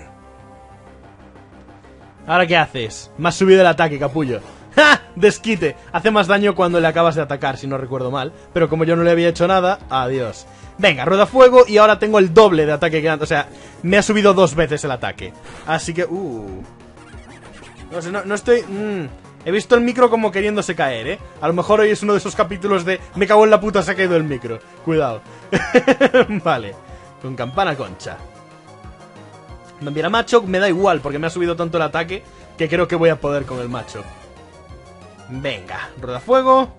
¿Ahora qué haces? Me has subido el ataque, capullo. ¡Ja! Desquite. Hace más daño cuando le acabas de atacar, si no recuerdo mal. Pero como yo no le había hecho nada, adiós. Venga, rueda fuego y ahora tengo el doble de ataque que antes. O sea, me ha subido dos veces el ataque. Así que... Uh. No sé, no, no estoy... Mm. He visto el micro como queriéndose caer, ¿eh? A lo mejor hoy es uno de esos capítulos de... Me cago en la puta, se ha caído el micro. Cuidado. Vale. Con campana concha. Me enviará Machop, me da igual, porque me ha subido tanto el ataque que creo que voy a poder con el Machop. Venga, rueda fuego.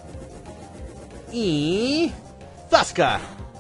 Y... ¡Zasca!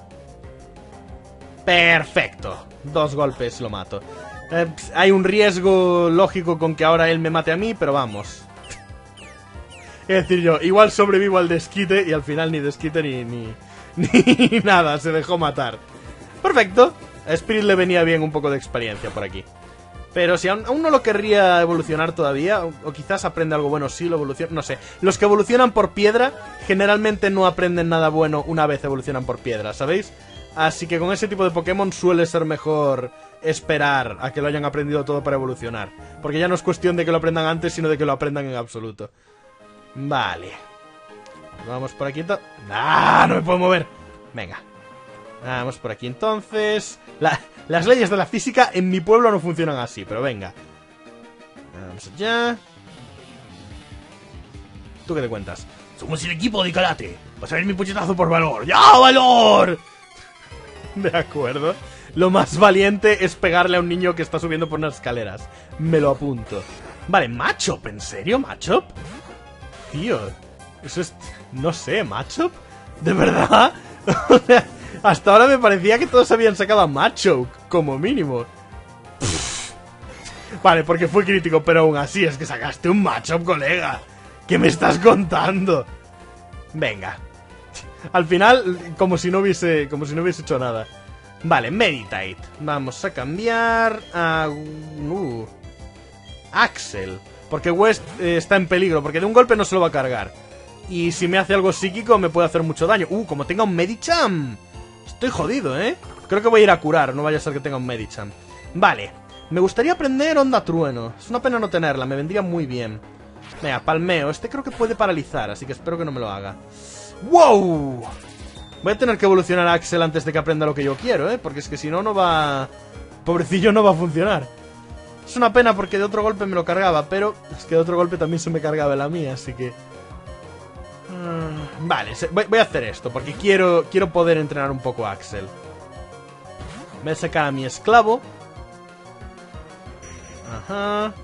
Perfecto. Dos golpes lo mato. Eh, hay un riesgo lógico con que ahora él me mate a mí, pero vamos. Es decir, yo igual sobrevivo al desquite y al final ni desquite ni, ni, ni nada, se dejó matar. Perfecto. A Spirit le venía bien un poco de experiencia por aquí. Pero si aún, aún no lo querría evolucionar todavía, o, o quizás aprende algo bueno si lo evoluciona, no sé. Los que evolucionan por piedra generalmente no aprenden nada bueno una vez evolucionan por piedra, ¿sabéis? Así que con ese tipo de Pokémon suele ser mejor esperar a que lo hayan aprendido todo para evolucionar. Porque ya no es cuestión de que lo aprendan antes, sino de que lo aprendan en absoluto. Vale. Vamos por aquí. ¡Ah! No me puedo mover. Venga. Vamos por aquí entonces. La, las leyes de la física en mi pueblo no funcionan así, pero venga. Vamos allá. ¿Tú qué te cuentas? Somos el equipo de karate. Vas a ver mi puñetazo por valor. ¡Ya, valor! De acuerdo. Lo más valiente es pegarle a un niño que está subiendo por unas escaleras. Me lo apunto. Vale, Machop, ¿en serio, Machop? Tío, eso es... No sé, ¿Machop? ¿De verdad? O sea, hasta ahora me parecía que todos habían sacado a Machop, como mínimo. Pff. Vale, porque fue crítico, pero aún así es que sacaste un Machop, colega. ¿Qué me estás contando? Venga. Al final, como si no hubiese, como si no hubiese hecho nada. Vale, Meditate. Vamos a cambiar a... Uh, Axel. Porque West eh, está en peligro, porque de un golpe no se lo va a cargar. Y si me hace algo psíquico me puede hacer mucho daño. Uh, como tenga un Medicham. Estoy jodido, ¿eh? Creo que voy a ir a curar, no vaya a ser que tenga un Medicham. Vale, me gustaría aprender Onda Trueno. Es una pena no tenerla, me vendría muy bien. Venga, palmeo. Este creo que puede paralizar, así que espero que no me lo haga. ¡Wow! Voy a tener que evolucionar a Axel antes de que aprenda lo que yo quiero, ¿eh? Porque es que si no, no va... Pobrecillo, no va a funcionar. Es una pena porque de otro golpe me lo cargaba, pero es que de otro golpe también se me cargaba la mía, así que... Uh, Vale, se, voy, voy a hacer esto, porque quiero, quiero poder entrenar un poco a Axel. Voy a sacar a mi esclavo. Ajá.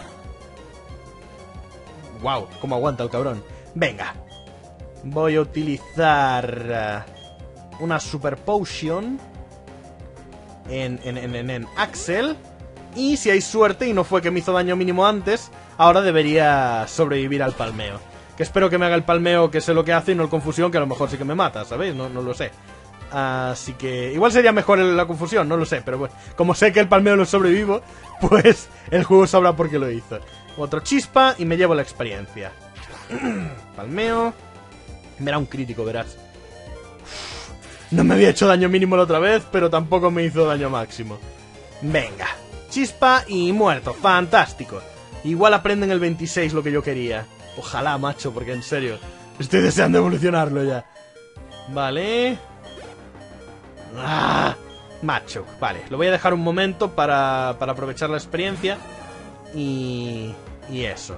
Wow, cómo aguanta el cabrón. Venga. Voy a utilizar uh, una Super Potion en, en, en, en, en Axel. Y si hay suerte y no fue que me hizo daño mínimo antes, ahora debería sobrevivir al palmeo. Que espero que me haga el palmeo, que sé lo que hace, y no el confusión, que a lo mejor sí que me mata, ¿sabéis? No, no lo sé. Así que igual sería mejor la confusión, no lo sé. Pero bueno, como sé que el palmeo lo sobrevivo, pues el juego sabrá por qué lo hizo. Otro chispa y me llevo la experiencia. Palmeo. Me da un crítico, verás. No me había hecho daño mínimo la otra vez, pero tampoco me hizo daño máximo. Venga. Chispa y muerto. Fantástico. Igual aprenden el veintiséis lo que yo quería. Ojalá, macho, porque en serio estoy deseando evolucionarlo ya. Vale. Ah, macho. Vale, lo voy a dejar un momento para, para aprovechar la experiencia. Y... Y eso.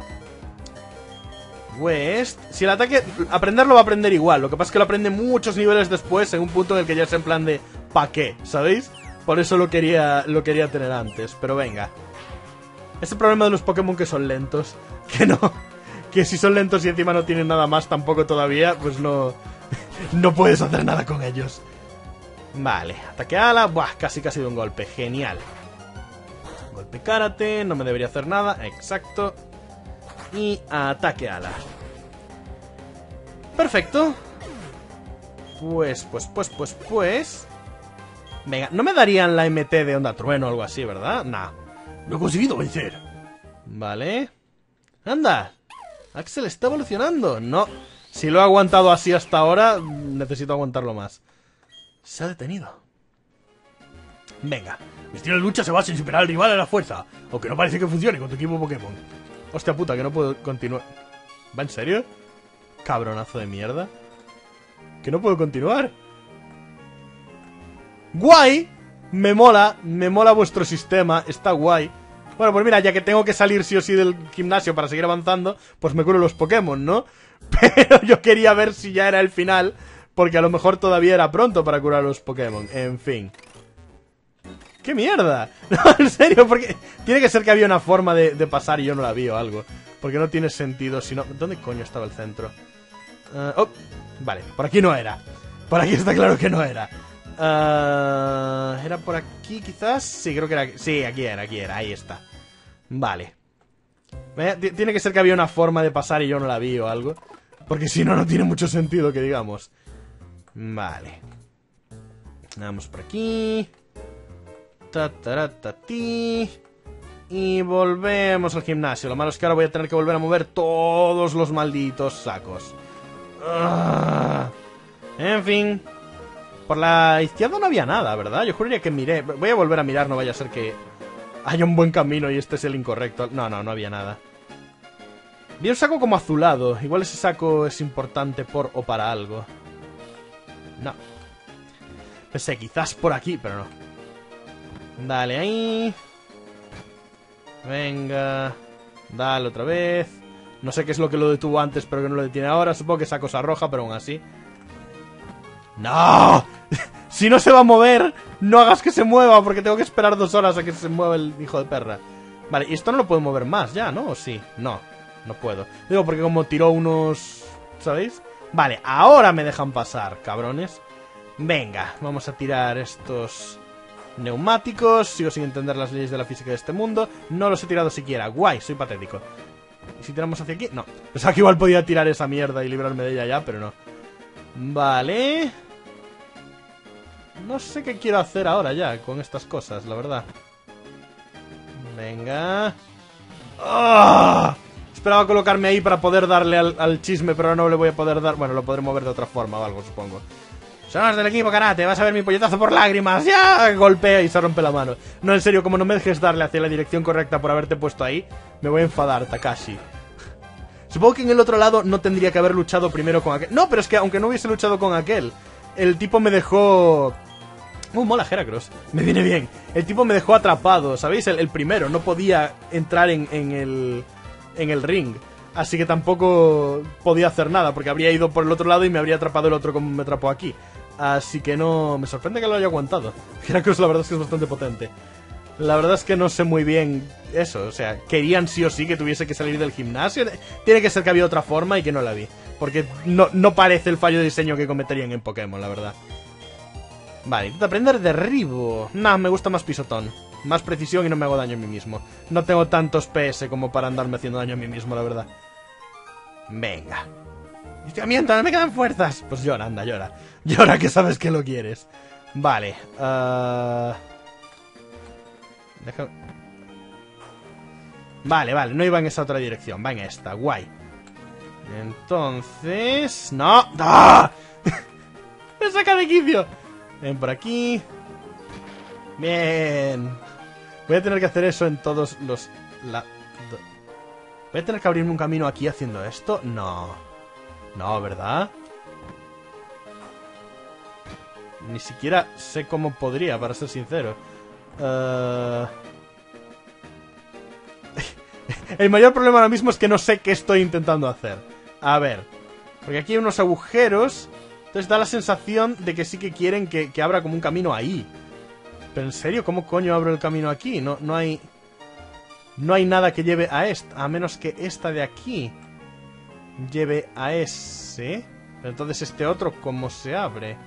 West. Si el ataque... Aprenderlo va a aprender igual. Lo que pasa es que lo aprende muchos niveles después, en un punto en el que ya es en plan de... ¿Pa' qué? ¿Sabéis? Por eso lo quería, lo quería tener antes. Pero venga. Ese problema de los Pokémon que son lentos. Que no... Que si son lentos y encima no tienen nada más tampoco todavía, pues no... No puedes hacer nada con ellos. Vale. Ataque ala. Buah, casi casi de un golpe. Genial. Golpe karate. No me debería hacer nada. Exacto. Y ataque ala. Perfecto. Pues, pues, pues, pues, pues... Venga, no me darían la M T de onda trueno o algo así, ¿verdad? Nah. Lo he conseguido vencer. Vale. Anda. Axel está evolucionando. No. Si lo he aguantado así hasta ahora, necesito aguantarlo más. Se ha detenido. Venga. Mi estilo de lucha se basa en superar al rival a la fuerza, aunque no parece que funcione con tu equipo Pokémon. Hostia puta, que no puedo continuar. ¿Va en serio? Cabronazo de mierda. Que no puedo continuar. ¡Guay! Me mola, me mola vuestro sistema, está guay. Bueno, pues mira, ya que tengo que salir sí o sí del gimnasio para seguir avanzando, pues me curo los Pokémon, ¿no? Pero yo quería ver si ya era el final, porque a lo mejor todavía era pronto para curar los Pokémon. En fin. ¡Qué mierda! No, en serio, porque tiene que ser que había una forma de, de pasar y yo no la vi o algo. Porque no tiene sentido si no... ¿Dónde coño estaba el centro? Uh, oh, vale, por aquí no era. Por aquí está claro que no era. Uh, ¿Era por aquí quizás? Sí, creo que era... Sí, aquí era, aquí era, ahí está. Vale. Eh, tiene que ser que había una forma de pasar y yo no la vi o algo. Porque si no, no tiene mucho sentido que digamos. Vale. Vamos por aquí. Ta, ta, ta, ti. Y volvemos al gimnasio. Lo malo es que ahora voy a tener que volver a mover todos los malditos sacos. Uh, en fin. Por la izquierda no había nada, ¿verdad? Yo juraría que miré. Voy a volver a mirar, no vaya a ser que haya un buen camino y este es el incorrecto. No, no, no había nada. Vi un saco como azulado. Igual ese saco es importante por o para algo. No. Pensé, quizás por aquí, pero no. Dale ahí. Venga. Dale otra vez. No sé qué es lo que lo detuvo antes, pero que no lo detiene ahora. Supongo que esa cosa roja, pero aún así. ¡No! Si no se va a mover, no hagas que se mueva, porque tengo que esperar dos horas a que se mueva el hijo de perra. Vale, y esto no lo puedo mover más ya, ¿no? ¿O sí? No, no puedo. Digo, porque como tiró unos... ¿Sabéis? Vale, ahora me dejan pasar, cabrones. Venga, vamos a tirar estos neumáticos. Sigo sin entender las leyes de la física de este mundo. No los he tirado siquiera. Guay, soy patético. ¿Y si tiramos hacia aquí? No. Pensaba que igual podía tirar esa mierda y librarme de ella ya, pero no. Vale. No sé qué quiero hacer ahora ya con estas cosas, la verdad. Venga. ¡Oh! Esperaba colocarme ahí para poder darle al, al chisme, pero ahora no le voy a poder dar... Bueno, lo podré mover de otra forma o algo, supongo. Somos del equipo karate, vas a ver mi puñetazo por lágrimas. ¡Ya! Golpea y se rompe la mano. No, en serio, como no me dejes darle hacia la dirección correcta por haberte puesto ahí, me voy a enfadar, Takashi. Supongo que en el otro lado no tendría que haber luchado primero con aquel... No, pero es que aunque no hubiese luchado con aquel, el tipo me dejó... Uh, mola Heracross. Me viene bien. El tipo me dejó atrapado, ¿sabéis? El, el primero, no podía entrar en, en el... En el ring. Así que tampoco podía hacer nada, porque habría ido por el otro lado y me habría atrapado el otro como me atrapó aquí. Así que no... Me sorprende que lo haya aguantado. Heracross la verdad es que es bastante potente. La verdad es que no sé muy bien eso, o sea, querían sí o sí que tuviese que salir del gimnasio. Tiene que ser que había otra forma y que no la vi. Porque no, no parece el fallo de diseño que cometerían en Pokémon, la verdad. Vale, intento aprender derribo. Nah, me gusta más pisotón. Más precisión y no me hago daño a mí mismo. No tengo tantos P S como para andarme haciendo daño a mí mismo, la verdad. Venga. Estiramiento, no me quedan fuerzas. Pues llora, anda, llora. Llora que sabes que lo quieres. Vale. Uh... Deja... Vale, vale, no iba en esa otra dirección. Va en esta, guay. Entonces... ¡No! ¡Ah! ¡Me saca de quicio! Ven por aquí. Bien. Voy a tener que hacer eso en todos los... La... ¿Voy a tener que abrirme un camino aquí haciendo esto? No. No, ¿verdad? Ni siquiera sé cómo podría, para ser sincero. Uh... El mayor problema ahora mismo es que no sé qué estoy intentando hacer. A ver. Porque aquí hay unos agujeros. Entonces da la sensación de que sí que quieren que, que abra como un camino ahí. Pero en serio, ¿cómo coño abro el camino aquí? No, no hay... No hay nada que lleve a esta. A menos que esta de aquí lleve a ese. Pero entonces este otro, ¿cómo se abre?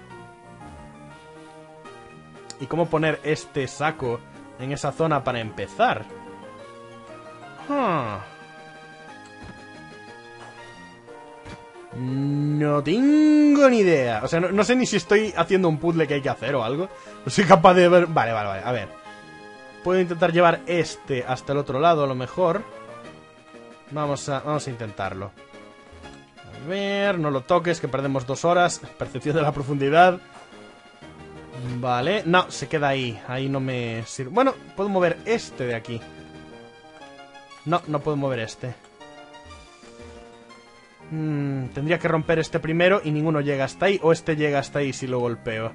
¿Y cómo poner este saco en esa zona para empezar? Huh. No tengo ni idea. O sea, no, no sé ni si estoy haciendo un puzzle que hay que hacer o algo. No soy capaz de ver... Vale, vale, vale, a ver. Puedo intentar llevar este hasta el otro lado, a lo mejor. Vamos a, vamos a intentarlo. A ver, no lo toques, que perdemos dos horas. Percepción de la profundidad. Vale, no, se queda ahí. Ahí no me sirve. Bueno, puedo mover este de aquí. No, no puedo mover este. Hmm, tendría que romper este primero y ninguno llega hasta ahí. O este llega hasta ahí si lo golpeo.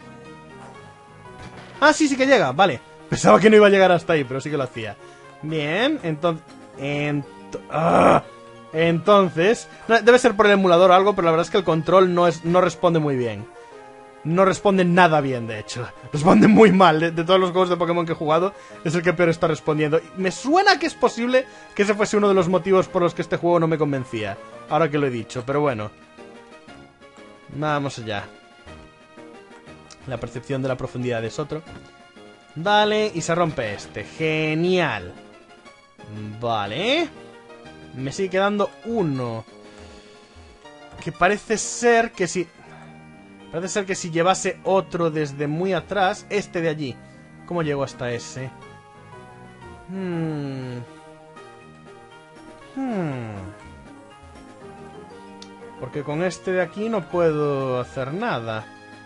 Ah, sí, sí que llega, vale. Pensaba que no iba a llegar hasta ahí, pero sí que lo hacía. Bien, entonces... Ent ¡Ah! Entonces... No, debe ser por el emulador o algo, pero la verdad es que el control no, es, no responde muy bien. No responde nada bien, de hecho. Responde muy mal. De, de todos los juegos de Pokémon que he jugado, es el que peor está respondiendo. Y me suena que es posible que ese fuese uno de los motivos por los que este juego no me convencía. Ahora que lo he dicho, pero bueno. Vamos allá. La percepción de la profundidad es otro. Vale, y se rompe este. Genial. Vale. Me sigue quedando uno. Que parece ser que si... Parece ser que si llevase otro desde muy atrás... Este de allí. ¿Cómo llego hasta ese? Hmm... Hmm... Porque con este de aquí no puedo hacer nada.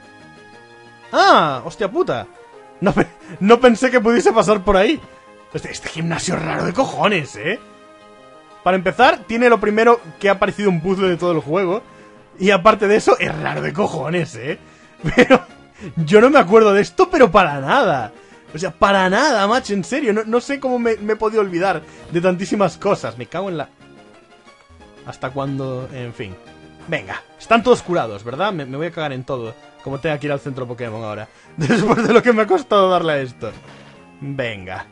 ¡Ah! ¡Hostia puta! No, no pensé que pudiese pasar por ahí. Este, este gimnasio es raro de cojones, ¿eh? Para empezar, tiene lo primero que ha parecido un puzzle de todo el juego. Y aparte de eso, es raro de cojones, ¿eh? Pero yo no me acuerdo de esto, pero para nada. O sea, para nada, macho, en serio. No, no sé cómo me, me he podido olvidar de tantísimas cosas. Me cago en la... Hasta cuando... En fin. Venga, están todos curados, ¿verdad? Me, me voy a cagar en todo. Como tenga que ir al centro Pokémon ahora. Después de lo que me ha costado darle a esto. Venga.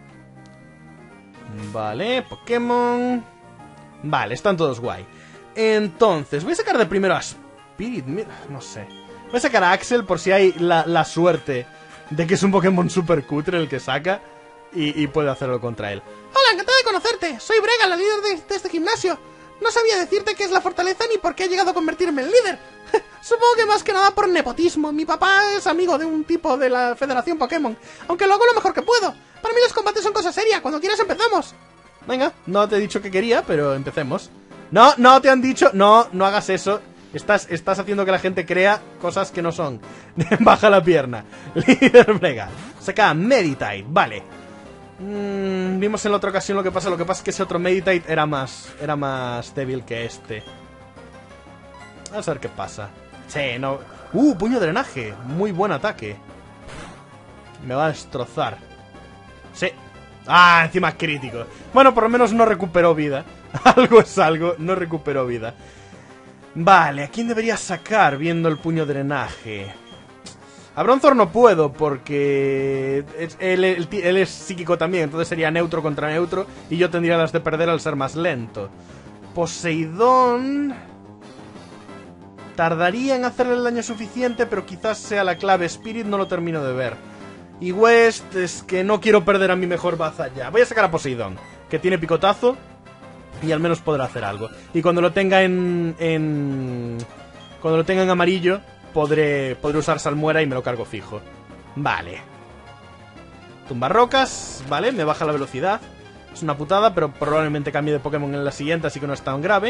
Vale, Pokémon. Vale, están todos guay. Entonces, voy a sacar de primero a Spirit. No sé. Voy a sacar a Axel por si hay la, la suerte de que es un Pokémon super cutre el que saca. Y, y puede hacerlo contra él. Hola, encantado de conocerte. Soy Brega, la líder de, de este gimnasio. No sabía decirte qué es la fortaleza ni por qué he llegado a convertirme en líder. Supongo que más que nada por nepotismo. Mi papá es amigo de un tipo de la Federación Pokémon, aunque lo hago lo mejor que puedo. Para mí los combates son cosa seria. Cuando quieras empezamos. Venga, no te he dicho que quería, pero empecemos. No, no te han dicho. No, no hagas eso. Estás, estás haciendo que la gente crea cosas que no son. Baja la pierna. Líder Brega. Saca Meditite, vale. Mm, vimos en la otra ocasión lo que pasa. Lo que pasa es que ese otro Meditite era más Era más débil que este. Vamos a ver qué pasa. Sí, no. Uh, puño drenaje. Muy buen ataque. Me va a destrozar. Sí. Ah, encima crítico. Bueno, por lo menos no recuperó vida. Algo es algo, no recuperó vida. Vale, ¿a quién debería sacar viendo el puño drenaje? A Bronzor no puedo porque es- él, él- él es psíquico también, entonces sería neutro contra neutro y yo tendría las de perder al ser más lento. Poseidón... Tardaría en hacerle el daño suficiente, pero quizás sea la clave. Spirit no lo termino de ver. Y West es que no quiero perder a mi mejor baza ya. Voy a sacar a Poseidón, que tiene picotazo y al menos podrá hacer algo. Y cuando lo tenga en... en cuando lo tenga en amarillo, podré, podré usar Salmuera y me lo cargo fijo. Vale. Tumbarrocas, vale, me baja la velocidad. Es una putada, pero probablemente cambie de Pokémon en la siguiente, así que no es tan grave.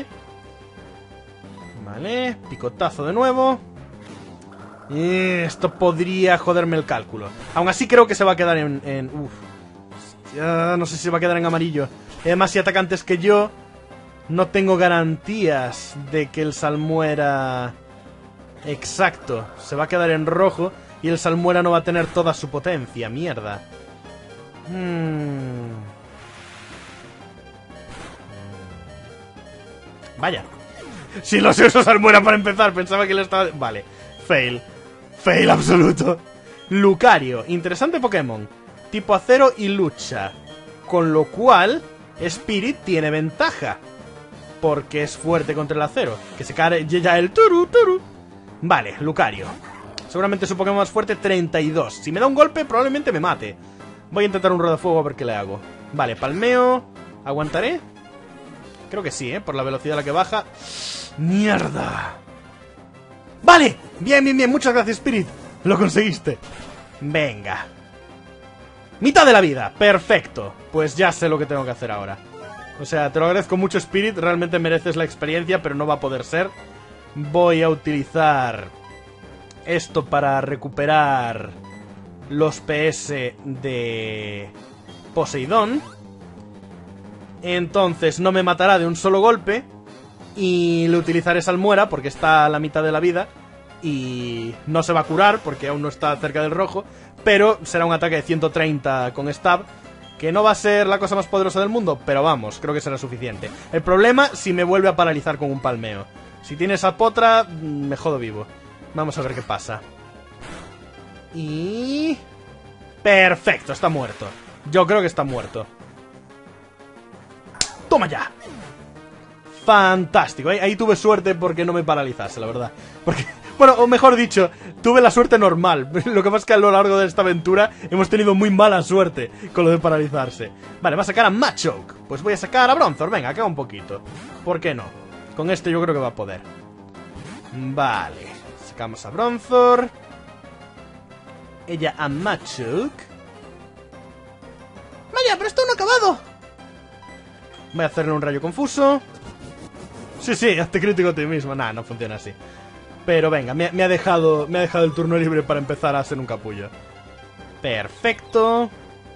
Vale, picotazo de nuevo. Y esto podría joderme el cálculo. Aún así creo que se va a quedar en... en uf. Ya no sé si va a quedar en amarillo. Y además, si ataca antes que yo, no tengo garantías de que el Salmuera... Exacto, se va a quedar en rojo y el Salmuera no va a tener toda su potencia. Mierda. Hmm. Vaya. Si los uso Salmuera para empezar, pensaba que le estaba... Vale, fail. Fail absoluto. Lucario, interesante Pokémon. Tipo acero y lucha. Con lo cual, Spirit tiene ventaja. Porque es fuerte contra el acero. Que se cae ya el turu turu. Vale, Lucario. Seguramente su Pokémon más fuerte, treinta y dos. Si me da un golpe, probablemente me mate. Voy a intentar un rodafuego a ver qué le hago. Vale, palmeo. ¿Aguantaré? Creo que sí, ¿eh? Por la velocidad a la que baja. ¡Mierda! ¡Vale! Bien, bien, bien. Muchas gracias, Spirit. Lo conseguiste. Venga. Mitad de la vida. Perfecto. Pues ya sé lo que tengo que hacer ahora. O sea, te lo agradezco mucho, Spirit. Realmente mereces la experiencia, pero no va a poder ser. Voy a utilizar esto para recuperar los P S de Poseidón. Entonces no me matará de un solo golpe. Y le utilizaré Salmuera porque está a la mitad de la vida. Y no se va a curar porque aún no está cerca del rojo. Pero será un ataque de ciento treinta con Stab, que no va a ser la cosa más poderosa del mundo, pero vamos, creo que será suficiente. El problema si me vuelve a paralizar con un palmeo. Si tiene esa potra, me jodo vivo. Vamos a ver qué pasa. Y... perfecto, está muerto. Yo creo que está muerto. ¡Toma ya! Fantástico, ahí, ahí tuve suerte porque no me paralizase, la verdad. Porque, bueno, o mejor dicho, tuve la suerte normal. Lo que pasa es que a lo largo de esta aventura hemos tenido muy mala suerte con lo de paralizarse. Vale, va a sacar a Machoke. Pues voy a sacar a Bronzor, venga, queda un poquito. ¿Por qué no? Con este yo creo que va a poder. Vale, sacamos a Bronzor. Ella a Machoke. Vaya, pero esto no ha acabado. Voy a hacerle un rayo confuso. Sí, sí, hazte crítico a ti mismo. Nah, no funciona así. Pero venga, me, me, ha dejado, me ha dejado el turno libre para empezar a hacer un capullo. Perfecto.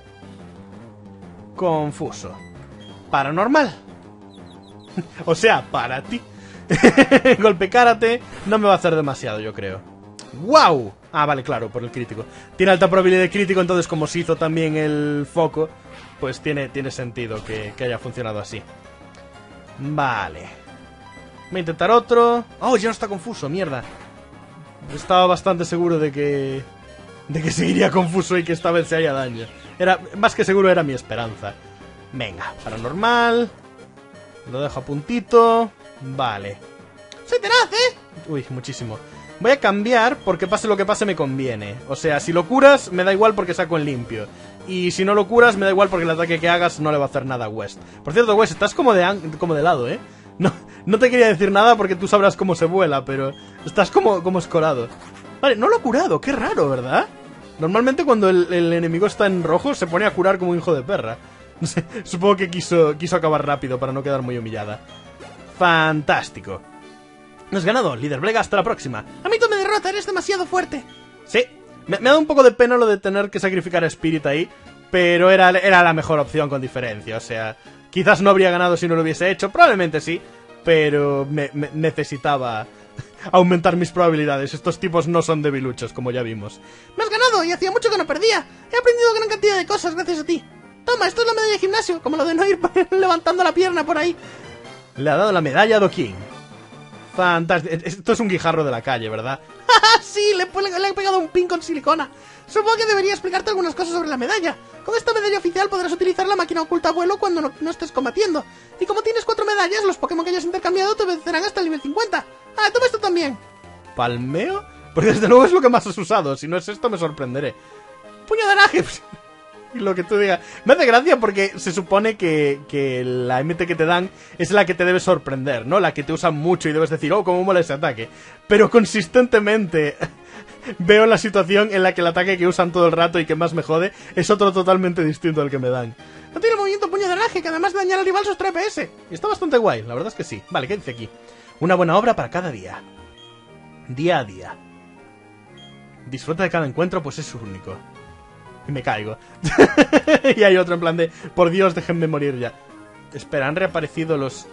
Confuso. Paranormal. O sea, para ti. Golpe karate. No me va a hacer demasiado, yo creo. ¡Wow! Ah, vale, claro, por el crítico. Tiene alta probabilidad de crítico, entonces como se hizo también el foco, pues tiene, tiene sentido que, que haya funcionado así. Vale. Voy a intentar otro. Oh, ya no está confuso, mierda. Estaba bastante seguro de que... de que seguiría confuso y que esta vez se haría daño. Era, más que seguro era mi esperanza. Venga, paranormal. Lo dejo a puntito. Vale. ¡Soy tenaz, eh! Uy, muchísimo. Voy a cambiar porque pase lo que pase me conviene. O sea, si lo curas, me da igual porque saco en limpio. Y si no lo curas, me da igual porque el ataque que hagas no le va a hacer nada a West. Por cierto, West, estás como de, como de lado, ¿eh? No, no te quería decir nada porque tú sabrás cómo se vuela, pero estás como, como escorado. Vale, no lo ha curado, qué raro, ¿verdad? Normalmente cuando el, el enemigo está en rojo se pone a curar como un hijo de perra. No sé, supongo que quiso, quiso acabar rápido para no quedar muy humillada. Fantástico. Has ganado, líder Blega, hasta la próxima. A mí tú me derrota, eres demasiado fuerte. Sí, me, me ha dado un poco de pena lo de tener que sacrificar a Spirit ahí, pero era, era la mejor opción con diferencia, o sea, quizás no habría ganado si no lo hubiese hecho, probablemente sí, pero me, me necesitaba aumentar mis probabilidades. Estos tipos no son debiluchos, como ya vimos. Me has ganado y hacía mucho que no perdía. He aprendido gran cantidad de cosas gracias a ti. Toma, esto es la medalla de gimnasio, como lo de no ir levantando la pierna por ahí. Le ha dado la medalla a Dokin. Fantástico. Esto es un guijarro de la calle, ¿verdad? Sí, le, le, le he pegado un pin con silicona. Supongo que debería explicarte algunas cosas sobre la medalla. Con esta medalla oficial podrás utilizar la máquina oculta abuelo cuando no, no estés combatiendo. Y como tienes cuatro medallas, los Pokémon que hayas intercambiado te vencerán hasta el nivel cincuenta. Ah, toma esto también. ¿Palmeo? Porque desde luego es lo que más has usado. Si no es esto, me sorprenderé. Puño de araje. Lo que tú digas. Me hace gracia porque se supone que, que la M T que te dan es la que te debe sorprender, ¿no? La que te usan mucho y debes decir, oh, cómo mola ese ataque. Pero consistentemente veo la situación en la que el ataque que usan todo el rato y que más me jode es otro totalmente distinto al que me dan. No tiene movimiento puño de araje, que además de dañar al rival sus tres P S. Y está bastante guay, la verdad es que sí. Vale, ¿qué dice aquí? Una buena obra para cada día. Día a día. Disfruta de cada encuentro, pues es único. Y me caigo. Y hay otro en plan de, por Dios, déjenme morir ya. Espera, ¿han reaparecido los...?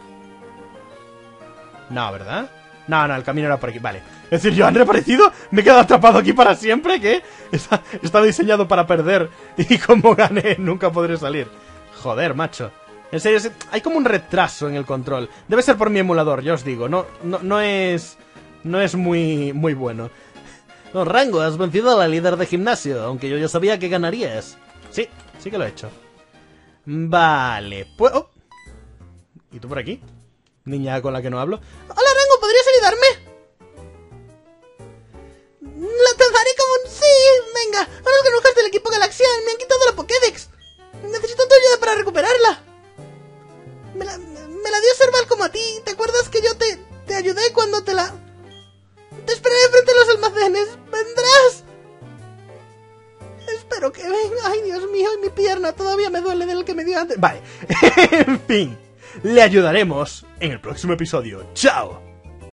No, ¿verdad? No, no, el camino era por aquí, vale. Es decir, ¿yo han reaparecido? ¿Me he quedado atrapado aquí para siempre? ¿Qué? Está, está diseñado para perder. Y como gané, nunca podré salir. Joder, macho. En serio, hay como un retraso en el control. Debe ser por mi emulador, ya os digo. No, no, no es... No es muy, muy bueno. Don Rango, has vencido a la líder de gimnasio, aunque yo ya sabía que ganarías. Sí, sí que lo he hecho. Vale, pues... Oh. ¿Y tú por aquí? Niña con la que no hablo. Hola Rango, ¿podrías ayudarme? La te daré como un sí. Venga, a los granujas del equipo Galaxia me han quitado la Pokédex. Necesito tu ayuda para recuperarla. Me la, me la dio Serval como a ti. ¿Te acuerdas que yo te, te ayudé cuando te la... Te esperaré frente a los almacenes. ¿Vendrás? Espero que venga. Ay, Dios mío, y mi pierna todavía me duele del que me dio antes. Vale, en fin, le ayudaremos en el próximo episodio. ¡Chao!